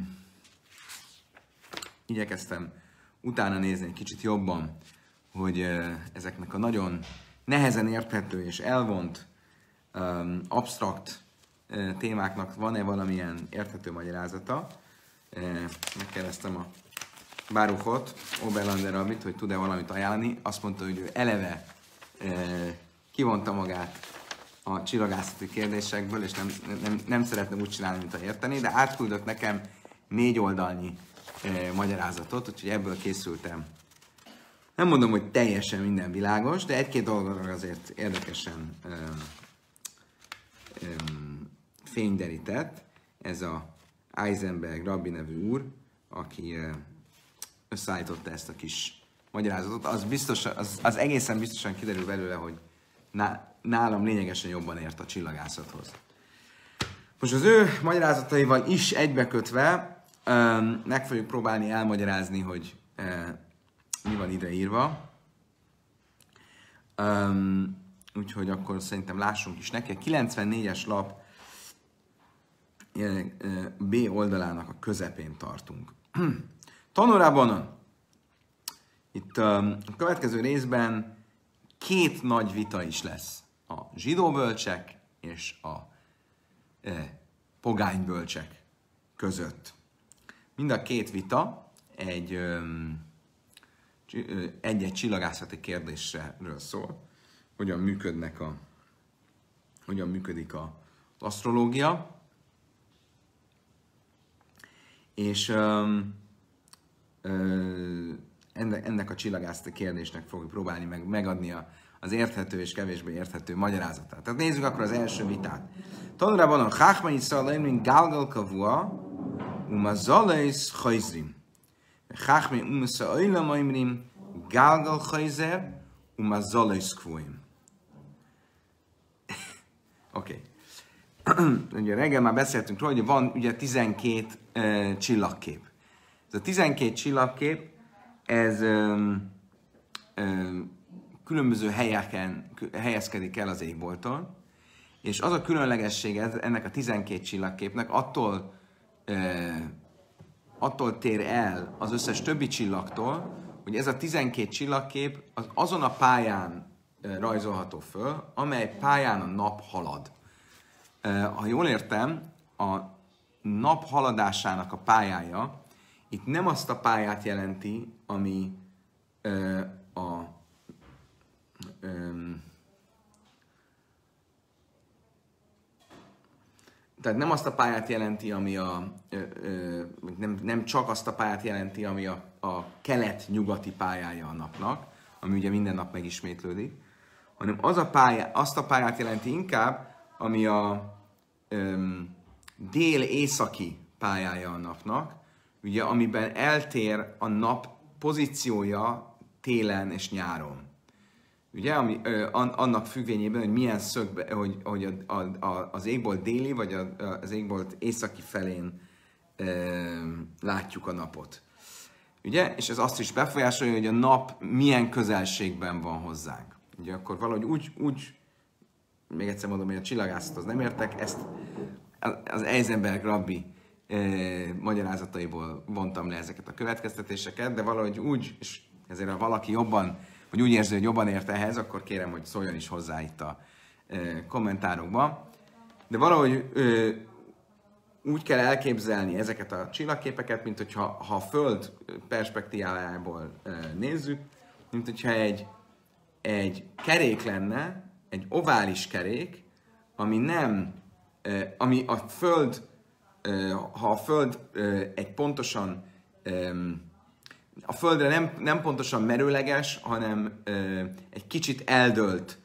igyekeztem utána nézni egy kicsit jobban, hogy ezeknek a nagyon nehezen érthető és elvont, absztrakt témáknak van-e valamilyen érthető magyarázata. Megkérdeztem a Baruchot, Oberlander Rabbit, hogy tud-e valamit ajánlani. Azt mondta, hogy ő eleve kivonta magát a csillagászati kérdésekből, és nem szeretne úgy csinálni, mint a érteni, de átküldött nekem 4 oldalnyi magyarázatot, úgyhogy ebből készültem. Nem mondom, hogy teljesen minden világos, de egy-két dolgot azért érdekesen fényderített. Ez a Eisenberg Rabbi nevű úr, aki összeállította ezt a kis magyarázatot, az egészen biztosan kiderül belőle, hogy nálam lényegesen jobban ért a csillagászathoz. Most az ő magyarázataival is egybekötve meg fogjuk próbálni elmagyarázni, hogy mi van ide írva. Úgyhogy akkor szerintem lássunk is neki. A 94-es lap B oldalának a közepén tartunk. Tanórában itt a következő részben két nagy vita is lesz. A zsidó bölcsek és a pogány bölcsek között. Mind a két vita egy-egy csillagászati kérdésről szól. Hogyan működik az asztrológia. És ennek a csillagászati kérdésnek fogjuk próbálni megadni az érthető és kevésbé érthető magyarázatát. Tehát nézzük akkor az első vitát. Tanulában a Cháchmai Szalaimrin Galgal Kavua, Zalais Chajzrim. Cháchmai Umasza Oilamaimrim Galgal Chajzer, Zalais Kvuim. Oké. Ugye reggel már beszéltünk róla, hogy van ugye 12 csillagkép. Ez a 12 csillagkép, ez különböző helyeken helyezkedik el az égbolton, és az a különlegesség ennek a 12 csillagképnek attól tér el az összes többi csillagtól, hogy ez a 12 csillagkép azon a pályán rajzolható föl, amely pályán a nap halad. Ha jól értem, a nap haladásának a pályája itt nem azt a pályát jelenti, ami tehát nem azt a pályát jelenti, ami nem csak azt a pályát jelenti, ami a kelet-nyugati pályája a napnak, ami ugye minden nap megismétlődik, hanem azt a pályát jelenti inkább, ami a dél-északi pályája a napnak, ugye, amiben eltér a nap pozíciója télen és nyáron. Ugye, annak függvényében, hogy milyen szögbe, hogy az égbolt déli, vagy az égbolt északi felén látjuk a napot. Ugye, és ez azt is befolyásolja, hogy a nap milyen közelségben van hozzánk. Ugye, akkor valahogy úgy még egyszer mondom, hogy a csillagászathoz nem értek, ezt az Eisenberg rabbi magyarázataiból vontam le ezeket a következtetéseket, de valahogy úgy, és ezért ha valaki jobban, vagy úgy érzi, hogy jobban ért ehhez, akkor kérem, hogy szóljon is hozzá itt a kommentárokba. De valahogy úgy kell elképzelni ezeket a csillagképeket, mint hogyha a Föld perspektívájából nézzük, mint hogyha egy kerék lenne, egy ovális kerék, ami a Föld, ha a Föld egy pontosan, a Földre nem pontosan merőleges, hanem egy kicsit eldőlt,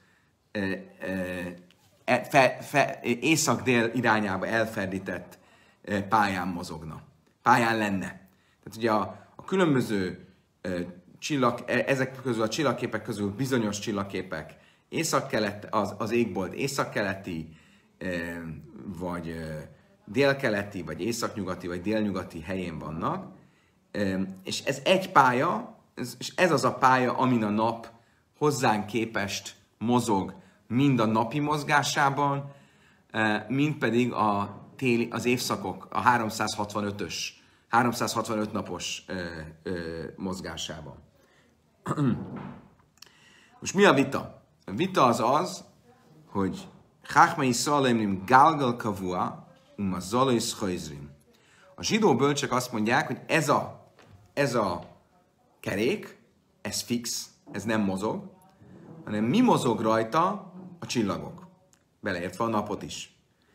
észak-dél irányába elferdített pályán lenne. Tehát ugye a különböző ezek közül a csillagképek közül bizonyos csillagképek az égbolt északkeleti, vagy délkeleti, vagy északnyugati, vagy délnyugati helyén vannak, és ez egy pálya, és ez az a pálya, amin a nap hozzánk képest mozog, mind a napi mozgásában, mind pedig az évszakok, a 365 napos mozgásában. Most mi a vita? A vita az, hogy Cháchmai Szalaimrim Galgal Kavua, Zalais Chajzrim. A zsidó bölcsek azt mondják, hogy ez a kerék, ez fix, ez nem mozog, hanem mi mozog rajta? A csillagok. Beleértve a napot is.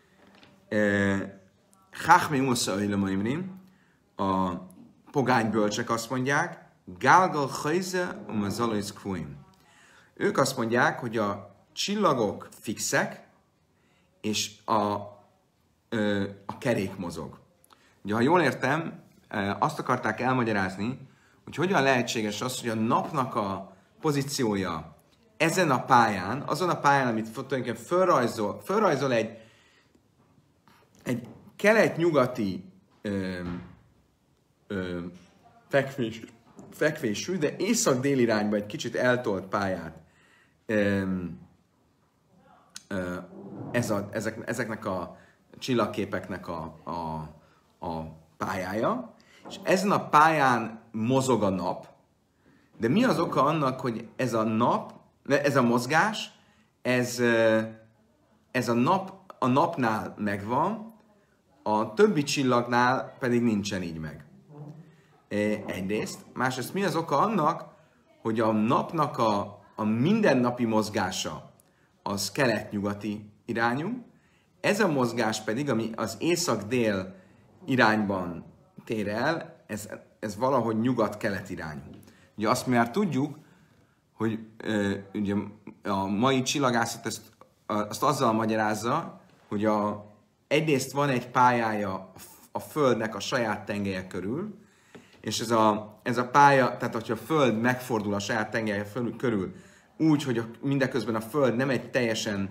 Cháchmai Umasza Oilamaimrim, a pogány bölcsek azt mondják, Galgal Chajze Zalais Kvuim. Ők azt mondják, hogy a csillagok fixek, és a kerék mozog. Ugye, ha jól értem, azt akarták elmagyarázni, hogy hogyan lehetséges az, hogy a napnak a pozíciója ezen a pályán, azon a pályán, amit tulajdonképpen fölrajzol egy kelet-nyugati fekvésű, de észak-dél irányba egy kicsit eltolt pályát ezeknek a csillagképeknek a pályája, és ezen a pályán mozog a nap, de mi az oka annak, hogy ez a mozgás, ez a napnál megvan, a többi csillagnál pedig nincsen így meg. Egyrészt. Másrészt mi az oka annak, hogy a napnak a mindennapi mozgása az kelet-nyugati irányú, ez a mozgás pedig, ami az észak-dél irányban tér el, ez valahogy nyugat-kelet irányú. Ugye azt már tudjuk, hogy ugye a mai csillagászat azt azzal magyarázza, hogy egyrészt van egy pályája a Földnek a saját tengelye körül, és ez a pálya, tehát hogyha a Föld megfordul a saját tengelye körül, úgy, hogy mindeközben a Föld nem egy teljesen,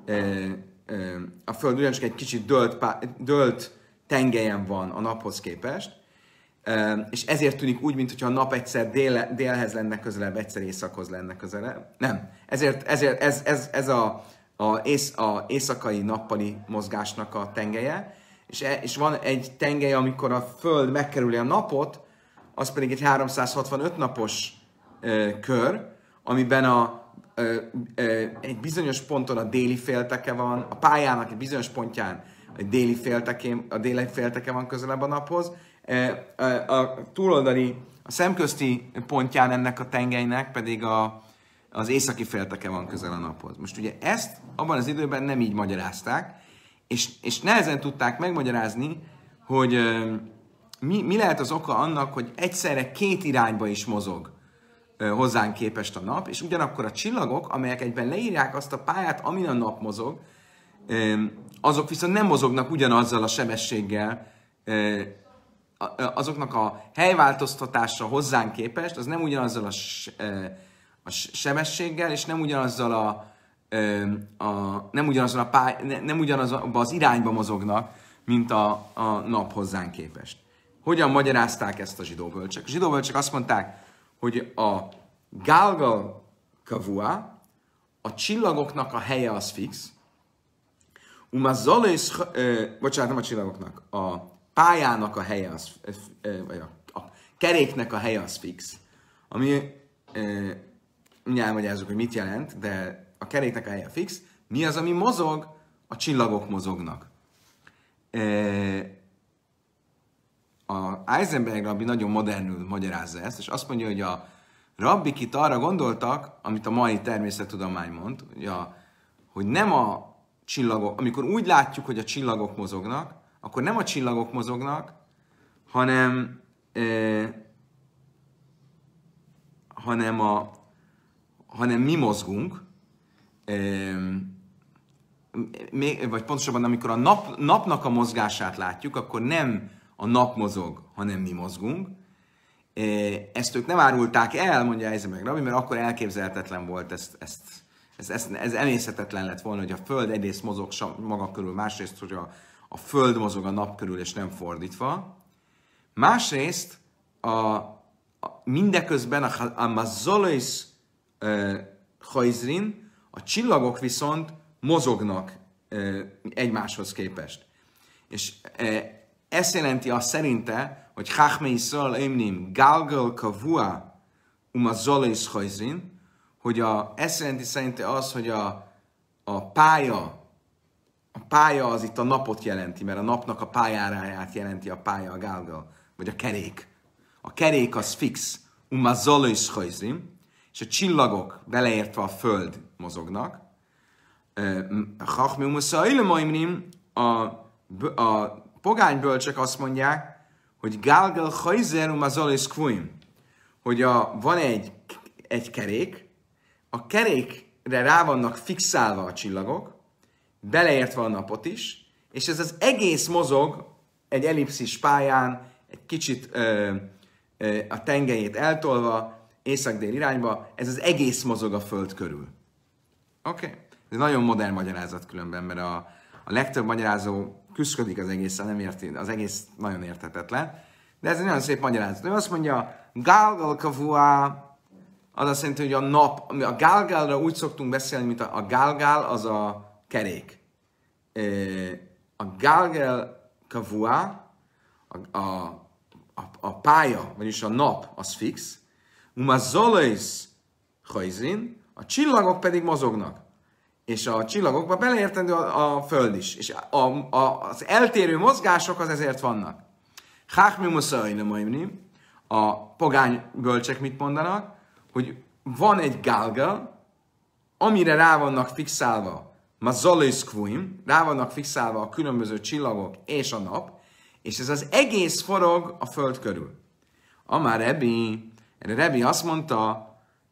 a Föld ugyancsak egy kicsit dölt tengelyen van a naphoz képest, és ezért tűnik úgy, mintha a nap egyszer délhez lenne közelebb, egyszer északhoz lenne közelebb. Nem. Ezért ez a éjszakai nappali mozgásnak a tengelye, és van egy tengelye, amikor a Föld megkerüli a napot, az pedig egy 365 napos kör, amiben egy bizonyos ponton a déli félteke van, a pályának egy bizonyos pontján a déli félteke van közelebb a naphoz, a túloldali, a szemközti pontján ennek a tengelynek pedig az északi félteke van közel a naphoz. Most ugye ezt abban az időben nem így magyarázták, és nehezen tudták megmagyarázni, hogy mi lehet az oka annak, hogy egyszerre két irányba is mozog hozzánk képest a nap, és ugyanakkor a csillagok, amelyek egyben leírják azt a pályát, amin a nap mozog, azok viszont nem mozognak ugyanazzal a sebességgel, azoknak a helyváltoztatása hozzánk képest, az nem ugyanazzal a sebességgel, és nem ugyanazban az irányba mozognak, mint a nap hozzánk képest. Hogyan magyarázták ezt a zsidóbölcsek? A zsidóbölcsek azt mondták, hogy a Galgal Kavua, a csillagoknak a helye az fix, bocsánat, nem a csillagoknak, a pályának a helye az, vagy a keréknek a helye az fix, ami mindjárt elmagyarázzuk, hogy mit jelent, de a keréknek a helye fix. Mi az, ami mozog? A csillagok mozognak. A Eisenberg rabbi nagyon modernül magyarázza ezt, és azt mondja, hogy a rabbik itt arra gondoltak, amit a mai természettudomány mond, hogy nem a csillagok, amikor úgy látjuk, hogy a csillagok mozognak, akkor nem a csillagok mozognak, hanem mi mozgunk, vagy pontosabban, amikor a napnak a mozgását látjuk, akkor nem a nap mozog, hanem mi mozgunk. Ezt ők nem árulták el, mondja Eisenberg rabbi, mert akkor elképzelhetetlen volt, ez emészhetetlen lett volna, hogy a Föld egyrészt mozog maga körül, másrészt, hogy a Föld mozog a nap körül, és nem fordítva. Másrészt mindeközben a Mazzolois Chajzrin, a csillagok viszont mozognak egymáshoz képest. És ez jelenti azt szerinte, hogy Chachmei Yisrael Eimnim Galgal Kavua Mazzolois Chajzrin, hogy ez jelenti szerinte az, hogy a pálya az itt a napot jelenti, mert a napnak a pályáráját jelenti a pálya, a Galgal, vagy a kerék. A kerék az fix, Mazzolois Chajzrin, és a csillagok, beleértve a Föld mozognak. A pogány bölcsek azt mondják, hogy Galgal Chajzer Mazzolois Kvuim, hogy van egy kerék, a kerékre rá vannak fixálva a csillagok, beleértve a napot is, és ez az egész mozog egy ellipszis pályán, egy kicsit a tengelyét eltolva, észak-dél irányba, ez az egész mozog a föld körül. Oké? Okay. Ez nagyon modern magyarázat különben, mert a legtöbb magyarázó küszködik az egészen, nem érti, az egész nagyon érthetetlen. De ez egy nagyon szép magyarázat. Ő azt mondja, Galgal kavua, az azt jelenti, hogy a nap, a Galgalra úgy szoktunk beszélni, mint a Galgal az a kerék. A Galgal kavua, a pálya, vagyis a nap, az fix, Umazolais hajzin, a csillagok pedig mozognak. És a csillagokba beleértendő a föld is. És az eltérő mozgások az ezért vannak. Cháchmi muszai maimni, a pogány bölcsek mit mondanak, hogy van egy galgal, amire rá vannak fixálva mazolais kvuim, rá vannak fixálva a különböző csillagok és a nap, és ez az egész forog a föld körül. Amár Rebi azt mondta,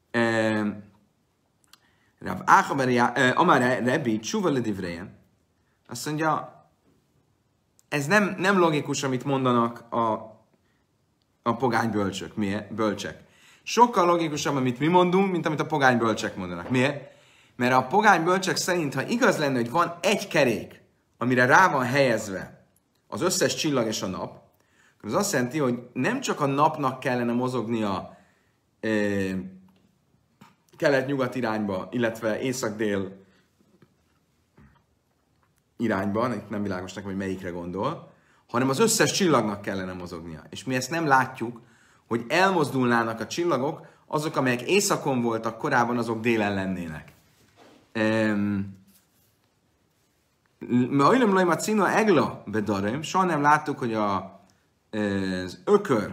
Amár Rebi csúva ledivrejen, azt mondja, ez nem logikus, amit mondanak a pogány bölcsek. Sokkal logikusabb, amit mi mondunk, mint amit a pogány bölcsek mondanak. Miért? Mert a pogány bölcsek szerint, ha igaz lenne, hogy van egy kerék, amire rá van helyezve az összes csillag és a nap, akkor az azt jelenti, hogy nem csak a napnak kellene mozognia kelet-nyugat irányba, illetve észak-dél irányban, itt nem világos nekem, hogy melyikre gondol, hanem az összes csillagnak kellene mozognia. És mi ezt nem látjuk, hogy elmozdulnának a csillagok, azok, amelyek északon voltak korábban, azok délen lennének. Olyan lajma cina egla bedarem, soha nem láttuk, hogy az ökör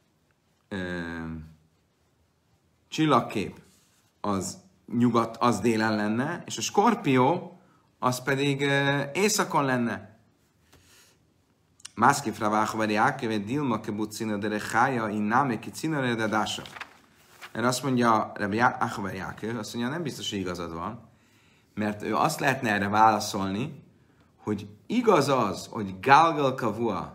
csillagkép az nyugat, az délen lenne, és a skorpió az pedig északon lenne. Mászkif Rav Jákov, Dilma kebucina de rechája, innáme kicina de dása. Erre azt mondja Rav Jákov, azt mondja, nem biztos, hogy igazad van, mert ő azt lehetne erre válaszolni, hogy igaz az, hogy Galgal kavua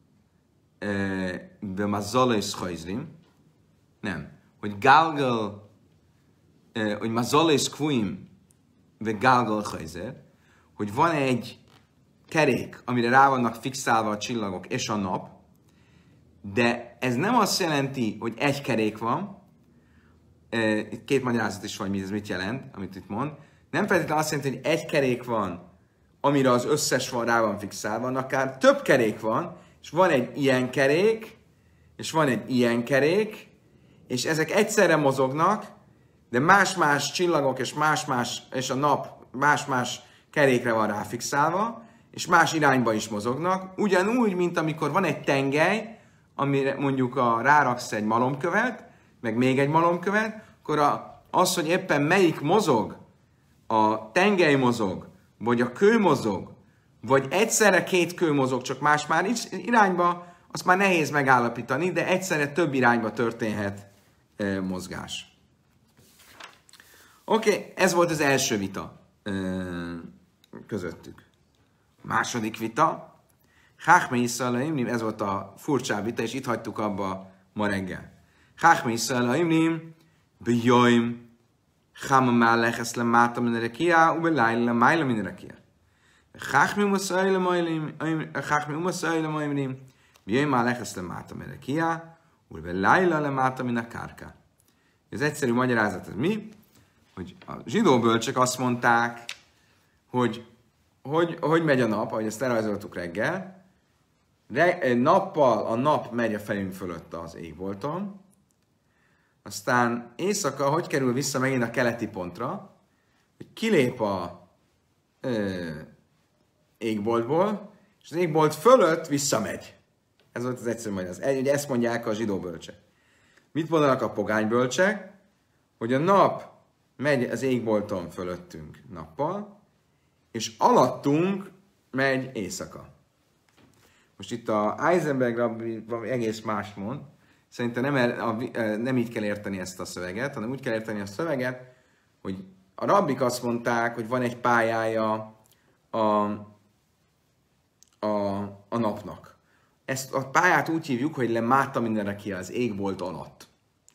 be mazolais hajzrim, nem, hogy Galgal, hogy mazolais kvuim be Galgal hajzer, hogy van egy kerék, amire rá vannak fixálva a csillagok és a nap, de ez nem azt jelenti, hogy egy kerék van, itt két magyarázat is van, hogy ez mit jelent, amit itt mond, nem feltétlenül azt jelenti, hogy egy kerék van, amire az összes van, rá van fixálva, akár több kerék van, és van egy ilyen kerék, és van egy ilyen kerék, és ezek egyszerre mozognak, de más-más csillagok és a nap más-más kerékre van ráfixálva, és más irányba is mozognak, ugyanúgy, mint amikor van egy tengely, amire mondjuk ráraksz egy malomkövet, meg még egy malomkövet, akkor az, hogy éppen melyik mozog, a tengely mozog, vagy a kő mozog, vagy egyszerre két kő mozog, csak más már irányba, azt már nehéz megállapítani, de egyszerre több irányba történhet mozgás. Oké, ez volt az első vita közöttük. Második vita, Cháchme Iszalaimnim, ez volt a furcsább vita, és itt hagytuk abba ma reggel. Cháchme Iszalaimnim, B'joim, Chama Málech le Máta Minerekia, Ube Lájla Májla Minerekia. Cháchme Umaszájlamaimnim, B'joim Málech le Máta Minerekia, Ube Lájla le Máta Minekárka. Ez egyszerű magyarázat, ez mi? Hogy a zsidó bölcsek azt mondták, hogy megy a nap, ahogy ezt elrajzoltuk reggel. Nappal a nap megy a fejünk fölött az égbolton, aztán éjszaka hogy kerül vissza megint a keleti pontra, hogy kilép a égboltból, és az égbolt fölött visszamegy. Ez volt az egyszerű magyarázat. Ugye ezt mondják a zsidó bölcsek. Mit mondanak a pogány bölcsek? Hogy a nap megy az égbolton fölöttünk nappal, és alattunk megy éjszaka. Most itt a Eisenberg rabbi egész mást mond. Szerintem nem így kell érteni ezt a szöveget, hanem úgy kell érteni a szöveget, hogy a rabbik azt mondták, hogy van egy pályája a napnak. ezt a pályát úgy hívjuk, hogy le máta mindenre ki az égbolt alatt.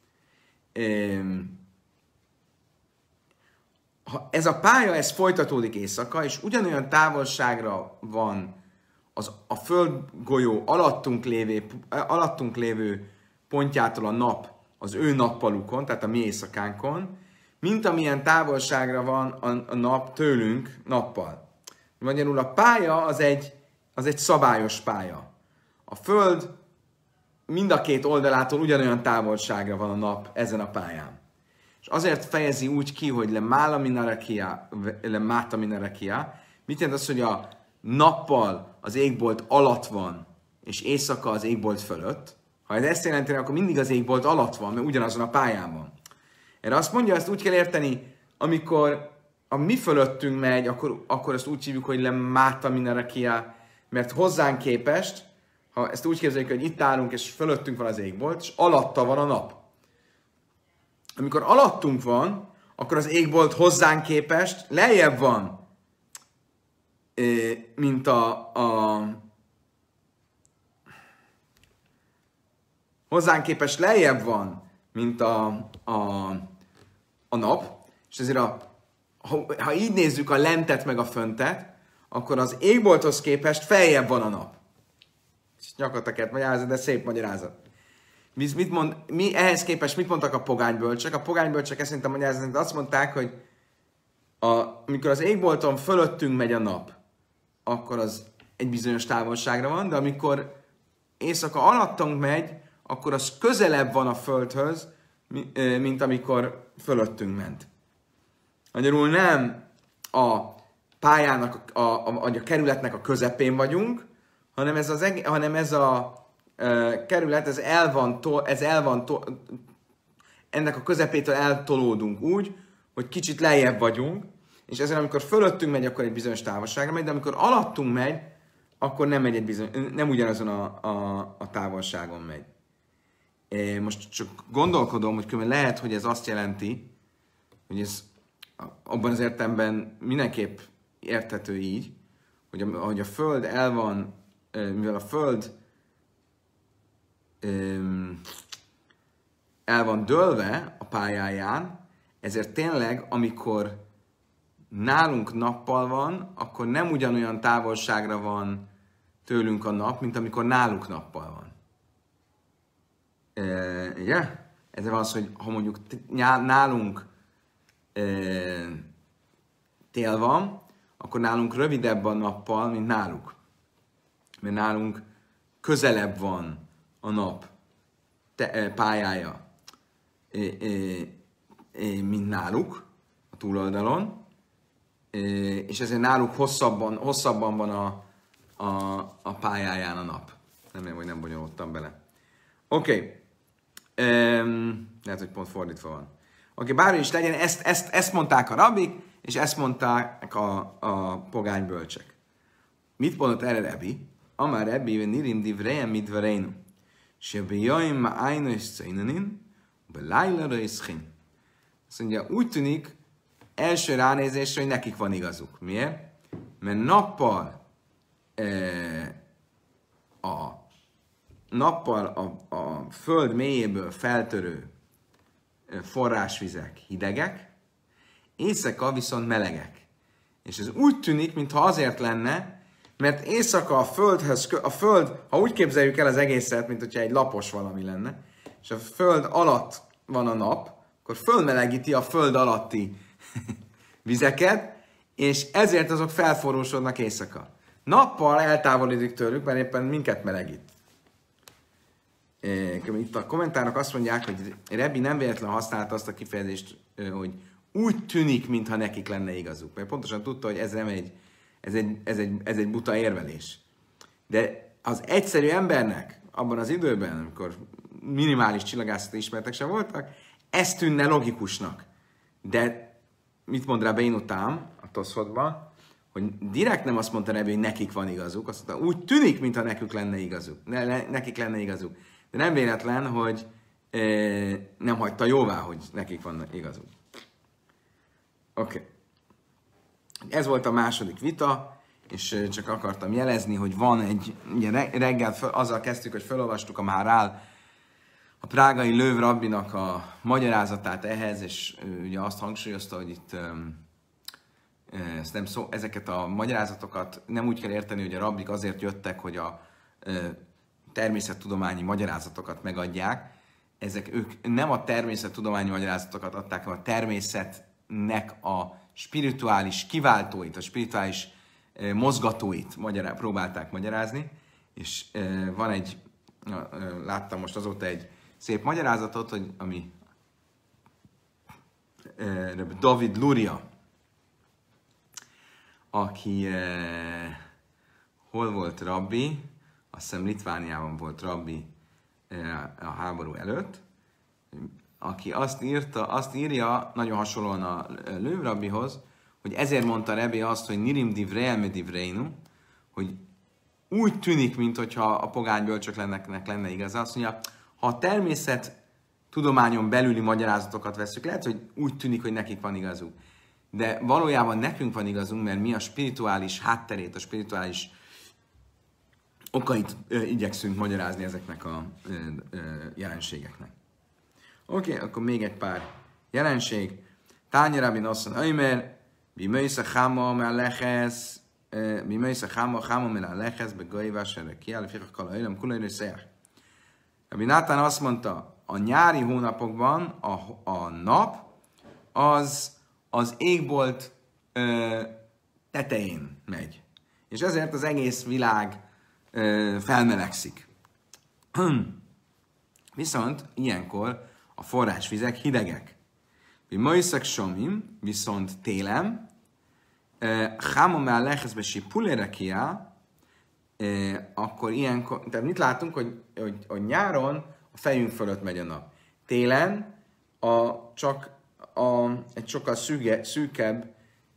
Ha ez a pálya, ez folytatódik éjszaka, és ugyanolyan távolságra van a földgolyó alattunk lévő pontjától a nap az ő nappalukon, tehát a mi éjszakánkon, mint amilyen távolságra van a nap tőlünk nappal. Magyarul a pálya az egy szabályos pálya. A föld mind a két oldalától ugyanolyan távolságra van a nap ezen a pályán. És azért fejezi úgy ki, hogy le mála minarakia, le máta minarakia. Mit jelent az, hogy a nappal az égbolt alatt van, és éjszaka az égbolt fölött? Ha ez ezt jelenti, akkor mindig az égbolt alatt van, mert ugyanazon a pályán van. Erre azt mondja, ezt úgy kell érteni, amikor a mi fölöttünk megy, akkor ezt úgy hívjuk, hogy le máta minarakia, mert hozzánk képest, ha ezt úgy képzeljük, hogy itt állunk, és fölöttünk van az égbolt, és alatta van a nap. Amikor alattunk van, akkor az égbolt hozzánk képest lejjebb van, mint hozzánk képest lejjebb van, mint a nap, és ezért ha így nézzük a lentet meg a föntet, akkor az égbolthoz képest feljebb van a nap. Nyakatakert magyarázat, de szép magyarázat. Ehhez képest mit mondtak a pogánybölcsek? A pogánybölcsek ezt szerintem magyarázat, azt mondták, hogy amikor az égbolton fölöttünk megy a nap, akkor az egy bizonyos távolságra van, de amikor éjszaka alattunk megy, akkor az közelebb van a földhöz, mint amikor fölöttünk ment. Magyarul nem a pályának, a kerületnek a közepén vagyunk, hanem ez a kerület, ennek a közepétől eltolódunk úgy, hogy kicsit lejjebb vagyunk, és ezért amikor fölöttünk megy, akkor egy bizonyos távolságra megy, de amikor alattunk megy, akkor nem ugyanazon a távolságon megy. Most csak gondolkodom, hogy lehet, hogy ez azt jelenti, hogy ez abban az értelemben mindenképp érthető így, hogy a Föld el van, mivel a Föld el van dőlve a pályáján, ezért tényleg, amikor nálunk nappal van, akkor nem ugyanolyan távolságra van tőlünk a nap, mint amikor náluk nappal van. Yeah? Ezért van az, hogy ha mondjuk nálunk tél van, akkor nálunk rövidebb a nappal, mint náluk. Mert nálunk közelebb van a nap pályája, mint náluk, a túloldalon, és ezért náluk hosszabban van a pályáján a nap. Remélem, hogy nem bonyolódtam bele. Oké. Lehet, hogy pont fordítva van. Oké, bárhogy is legyen, ezt mondták a rabbik, és ezt mondták a pogány bölcsek. Mit mondott erre Rebbi? Amár Rebbi, nirim divrejem midvareinu. Se bejaim ma ájna és szénenin, belájlára és szín. Azt mondja, úgy tűnik első ránézésre, hogy nekik van igazuk. Miért? Mert nappal a föld mélyéből feltörő forrásvizek hidegek, éjszaka viszont melegek. És ez úgy tűnik, mintha azért lenne, mert éjszaka a föld, ha úgy képzeljük el az egészet, mint hogyha egy lapos valami lenne, és a föld alatt van a nap, akkor fölmelegíti a föld alatti vizeket, és ezért azok felforrósodnak éjszaka. Nappal eltávolodik tőlük, mert éppen minket melegít. Itt a kommentárok azt mondják, hogy Rebbi nem véletlenül használta azt a kifejezést, hogy úgy tűnik, mintha nekik lenne igazuk. Mert pontosan tudta, hogy ez egy buta érvelés. De az egyszerű embernek abban az időben, amikor minimális csillagászati ismertek sem voltak, ez tűnne logikusnak. De mit mond Rabbeinu Tam a Toszfotban, hogy direkt nem azt mondta Rebbi, hogy nekik van igazuk, azt mondta, úgy tűnik, mintha nekik lenne igazuk. De nem véletlen, hogy nem hagyta jóvá, hogy nekik van igazuk. Oké. Ez volt a második vita, és csak akartam jelezni, hogy van egy, ugye reggel azzal kezdtük, hogy felolvastuk a Maharál, a prágai Löv rabbinak a magyarázatát ehhez, és ugye azt hangsúlyozta, hogy itt ezeket a magyarázatokat nem úgy kell érteni, hogy a rabbik azért jöttek, hogy a természettudományi magyarázatokat megadják. Ők nem a természettudományi magyarázatokat adták, hanem a természetnek a spirituális kiváltóit, a spirituális mozgatóit próbálták magyarázni. És van egy, láttam most azóta egy szép magyarázatot, hogy ami David Luria, aki hol volt rabbi, azt hiszem Litvániában volt rabbi a háború előtt, aki azt írja, nagyon hasonlóan a Löv rabbihoz, hogy ezért mondta Rebbe azt, hogy Nirim divrei me divreinu, hogy úgy tűnik, mintha a pogány bölcsöknek lenne igaza. Azt mondja, ha a természet tudományon belüli magyarázatokat veszük, lehet, hogy úgy tűnik, hogy nekik van igazuk. De valójában nekünk van igazunk, mert mi a spirituális hátterét, a spirituális okait igyekszünk magyarázni ezeknek a jelenségeknek. Oké, akkor még egy pár jelenség. Tányi Rabbi Nosson Aimer, Bimöjsze Cháma Melleches, Bimöjsze Cháma Melleches, Begajvás erre kiáll, Fikak Kala Öylem, Kulajrő Szejach. Rabbi Nátán azt mondta, a nyári hónapokban a nap az égbolt tetején megy. És ezért az egész világ felmelegszik. Viszont ilyenkor a forrásvizek hidegek. Majszak somim, viszont télen, hámom el lehezbe sipulére kiáll, akkor ilyenkor, tehát mit látunk, hogy nyáron a fejünk fölött megy a nap. Télen egy sokkal szűkebb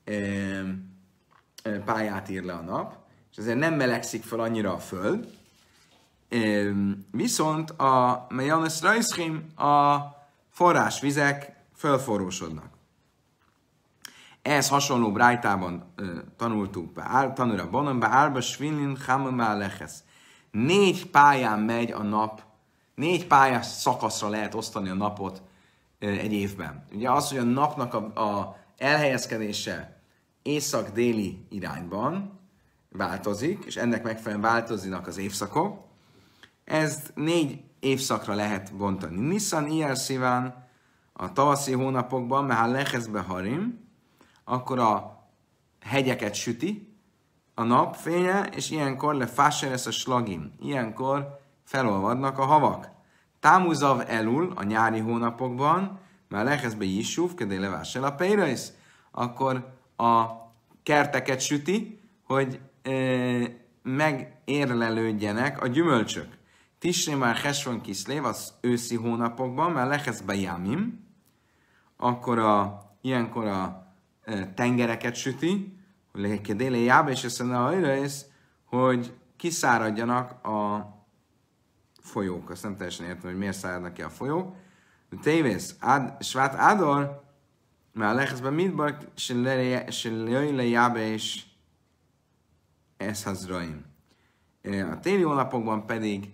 pályát ír le a nap, és ezért nem melegszik fel annyira a föld. Viszont a Mejanes Rajszchim, a forrásvizek fölforrósodnak. Ehhez hasonló brájtában tanultuk tanulra Bononba, Árba Svinlin, Hamamá Lechesz. 4 pályán megy a nap, 4 pályás szakaszra lehet osztani a napot egy évben. Ugye az, hogy a napnak a elhelyezkedése észak-déli irányban változik, és ennek megfelelően változnak az évszakok, ezt 4 évszakra lehet bontani. Nissan Iyar Sziván a tavaszi hónapokban, mert ha lehezbe harim, akkor a hegyeket süti a napfénye, és ilyenkor lefáseresz a slagim. Ilyenkor felolvadnak a havak. Támuzav elul a nyári hónapokban, mert lehezbe jisúv, kedé levássel a peirais, akkor a kerteket süti, hogy megérlelődjenek a gyümölcsök. Tisré már Hesron Kiszlév az őszi hónapokban, mert lehezbe jámim, akkor ilyenkor a tengereket süti, hogy kedélé jába, és azt mondja, hogy kiszáradjanak a folyók. Azt nem teljesen értem, hogy miért száradnak ki a folyók. Tévész, Svát Ádor, mert lehezbe midbar, se jöjjle jába, és ez hazraim. A téli hónapokban pedig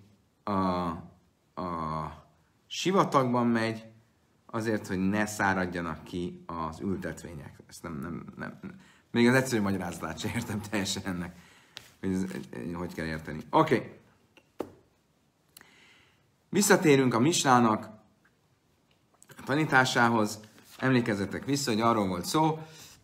a sivatagban megy, azért, hogy ne száradjanak ki az ültetvények. Ezt nem. Még az egyszerű magyarázatát sem értem teljesen ennek, hogy kell érteni. Oké. Visszatérünk a Misnának a tanításához. Emlékezzetek vissza, hogy arról volt szó.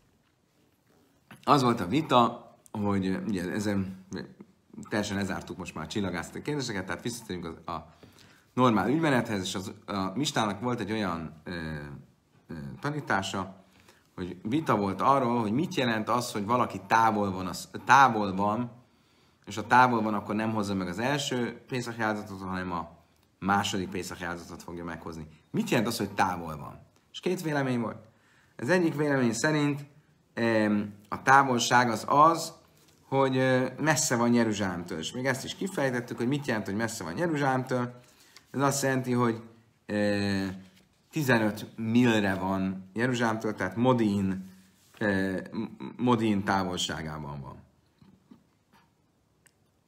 Az volt a vita, hogy ugye ezen teljesen lezártuk most már a csillagászati kérdéseket, tehát visszatérünk a normál ügymenethez, és a Misnának volt egy olyan tanítása, hogy vita volt arról, hogy mit jelent az, hogy valaki távol van, és a távol van, akkor nem hozza meg az első Pészach áldozatot, hanem a második Pészach áldozatot fogja meghozni. Mit jelent az, hogy távol van? És 2 vélemény volt. Az egyik vélemény szerint a távolság az, hogy messze van Jeruzsálemtől. És még ezt is kifejtettük, hogy mit jelent, hogy messze van Jeruzsálemtől. Ez azt jelenti, hogy 15 millre van Jeruzsálemtől, tehát Modin távolságában van.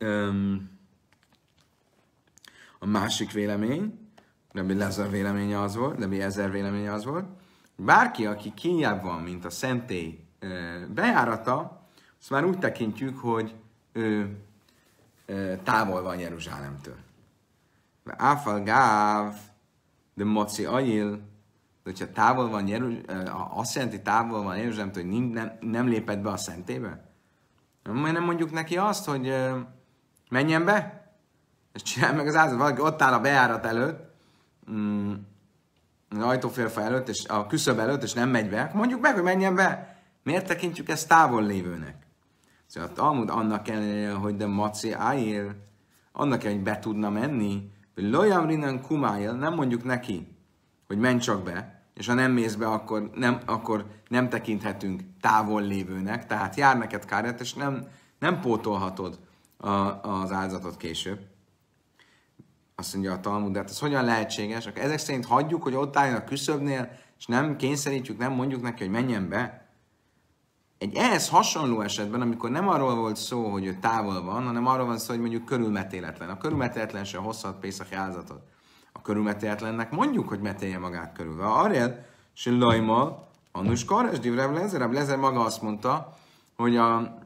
A másik vélemény, Rabbi Lezer véleménye az volt, Rabbi Ezer véleménye az volt, bárki, aki kijebb van, mint a szentély bejárata, azt már úgy tekintjük, hogy ő távol van Jeruzsálemtől. Áfal gáv, de moci ajil, de hogyha távol van azt jelenti távol van Jeruzsálemtől, hogy nem lépett be a szentélybe? Nem mondjuk neki azt, hogy menjen be, és csinálj meg az áldozat. Valaki ott áll a bejárat előtt, az ajtófélfa előtt, és a küszöb előtt, és nem megy be, akkor mondjuk meg, hogy menjen be. Miért tekintjük ezt távol lévőnek? Szóval a Talmud annak ellenére, hogy de maci ájél, annak kell, hogy be tudna menni, hogy lojam rinan kumájél, nem mondjuk neki, hogy menj csak be, és ha nem mész be, akkor nem tekinthetünk távol lévőnek, tehát jár neked káret, és nem pótolhatod az áldozatot később. Azt mondja a Talmud, de hát ez hogyan lehetséges? Akkor ezek szerint hagyjuk, hogy ott álljon a küszöbnél, és nem kényszerítjük, nem mondjuk neki, hogy menjen be. Egy ehhez hasonló esetben, amikor nem arról volt szó, hogy ő távol van, hanem arról van szó, hogy mondjuk körülmetéletlen. A körülmetéletlen sem hozhat Pészaki áldozatot. A körülmetéletlennek mondjuk, hogy metélje magát körül. Arrél, se lajmal, annus kares, Rabbi Lezer maga azt mondta, hogy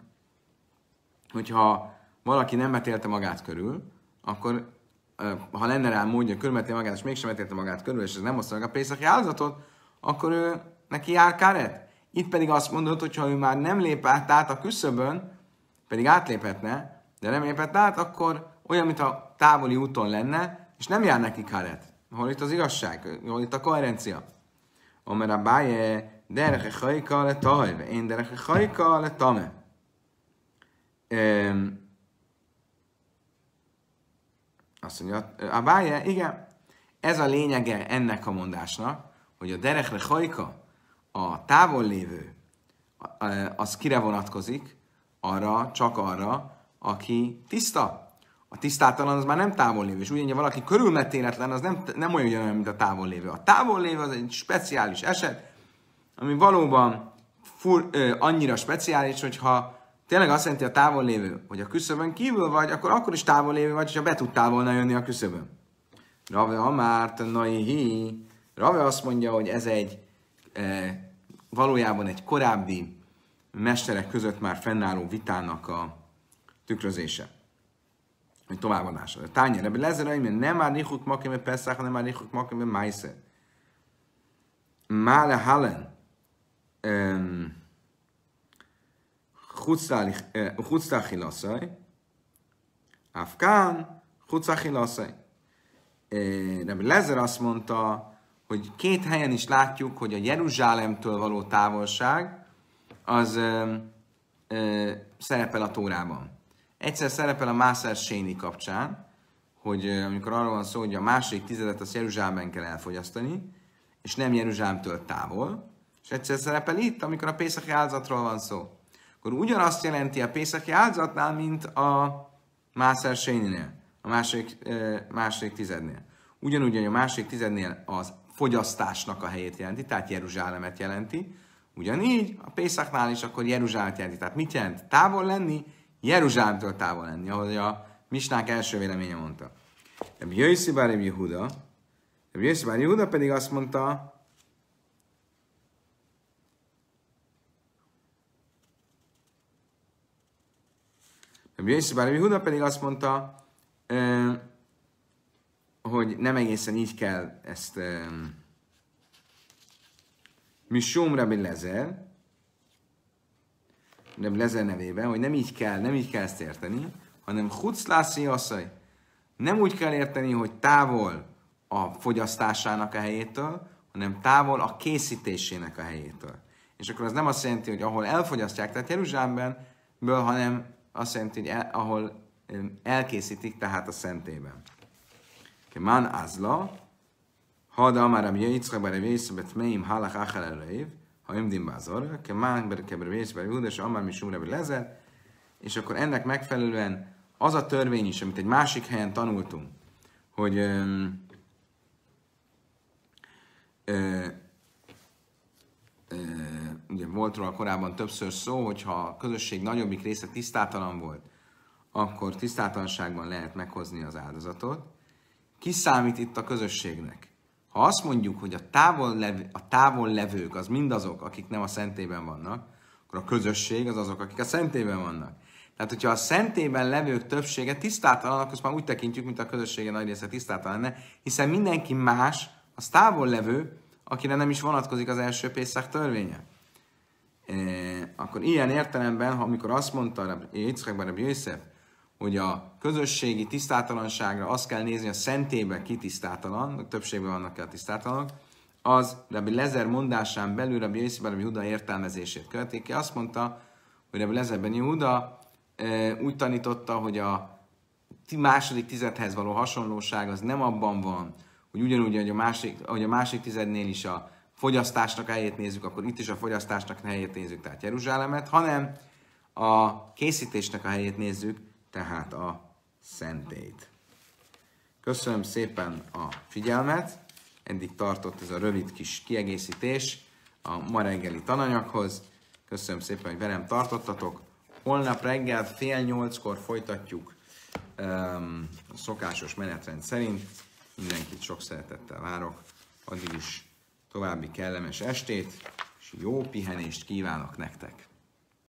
hogyha valaki nem metélte magát körül, akkor ha lenne rá módja, hogy körülmetél magát, és mégsem metélte magát körül, és ez nem hozta meg a Pészaki áldozatot, akkor ő neki jár káret. Itt pedig azt mondod, hogy ha ő már nem lép át a küszöbön, pedig átléphetne, de nem lépett át, akkor olyan, mintha távoli úton lenne, és nem jár neki káret. Hol itt az igazság? Hol itt a koherencia? Omer a báje, dereche hajka le tahaj, én dereche hajka le tame. Azt mondja, a báje, igen, ez a lényege ennek a mondásnak, hogy a dereche hajka, a távol lévő, az kire vonatkozik? Csak arra, aki tiszta. A tisztátalan az már nem távol lévő, és ugyan, valaki körülmetéletlen, az nem olyan, mint a távol lévő. A távol lévő az egy speciális eset, ami valóban annyira speciális, hogyha tényleg azt jelenti a távol lévő, hogy a küszöbön kívül vagy, akkor is távol lévő vagy, ha be tudtál volna jönni a küszöbön. Rave Amárt, Naihi, Rave azt mondja, hogy ez egy valójában egy korábbi mesterek között már fennálló vitának a tükrözése. Hogy továbbadása. Tányer, Rabbi Lezer, nem már nichuk makim be Pesach, nem már nichuk makim be Maise. Mále Hallen chutztachi lasszaj, Afkán chutztachi lasszaj. Rabbi Lezer azt mondta, hogy két helyen is látjuk, hogy a Jeruzsálemtől való távolság az szerepel a Tórában. Egyszer szerepel a Máser Séni kapcsán, hogy amikor arról van szó, hogy a második tizedet azt Jeruzsálemben kell elfogyasztani, és nem Jeruzsálemtől távol, és egyszer szerepel itt, amikor a Pészaki áldozatról van szó. Akkor ugyanazt jelenti a Pészaki áldozatnál, mint a Máser Séninél, a második tizednél. Ugyanúgy, hogy a második tizednél az fogyasztásnak a helyét jelenti, tehát Jeruzsálemet jelenti. Ugyanígy a Pészaknál is akkor Jeruzsálemet jelenti. Tehát mit jelent? Távol lenni, Jeruzsálemtől távol lenni, ahogy a Misnák első véleménye mondta. Rabbi Yossi bar Rabbi Yehuda pedig azt mondta, hogy nem egészen így kell ezt Mishum Rabbi Lezer nevében, hogy nem így kell ezt érteni, hanem chutzlászi asszaj. Nem úgy kell érteni, hogy távol a fogyasztásának a helyétől, hanem távol a készítésének a helyétől. És akkor az nem azt jelenti, hogy ahol elfogyasztják, tehát Jeruzsálemben, hanem azt jelenti, hogy ahol elkészítik, tehát a szentélyben. Keman azla, hada amar Rabbi Yitzchak bar Rabbi Yossi betmeim halach achal eleiv, ha imdim bázor, keman bar Rabbi Yossi bar Yehuda, és amar Mishum Rabbi Lezer, és akkor ennek megfelelően az a törvény is, amit egy másik helyen tanultunk, hogy ugye volt róla korábban többször szó, hogyha a közösség nagyobbik része tisztátalan volt, akkor tisztátalanságban lehet meghozni az áldozatot. Ki számít itt a közösségnek? Ha azt mondjuk, hogy a távol levők az mindazok, akik nem a szentélyben vannak, akkor a közösség az azok, akik a szentélyben vannak. Tehát, hogyha a szentélyben levők többsége tisztátalan, akkor azt már úgy tekintjük, mint a közössége nagy része tisztátalan lenne, hiszen mindenki más, az távol levő, akire nem is vonatkozik az első Pészak törvénye. Akkor ilyen értelemben, amikor azt mondta Yitzchak Rabbi Yosef, hogy a közösségi tisztátalanságra azt kell nézni, a szentélyben ki tisztátalan, többségben vannak el tisztátalanok, az Rabbi Lezer mondásán belül Rabbi Yosef Rabbi Yehuda értelmezését követik ki. Azt mondta, hogy Rabbi Lezer ben Yehuda úgy tanította, hogy a második tizedhez való hasonlóság az nem abban van, hogy ugyanúgy, hogy a másik tizednél is a fogyasztásnak helyét nézzük, akkor itt is a fogyasztásnak helyét nézzük, tehát Jeruzsálemet, hanem a készítésnek a helyét nézzük, tehát a szentélyt. Köszönöm szépen a figyelmet, eddig tartott ez a rövid kis kiegészítés a ma reggeli tananyaghoz. Köszönöm szépen, hogy velem tartottatok. Holnap reggel 7:30-kor folytatjuk a szokásos menetrend szerint. Mindenkit sok szeretettel várok. Addig is további kellemes estét, és jó pihenést kívánok nektek!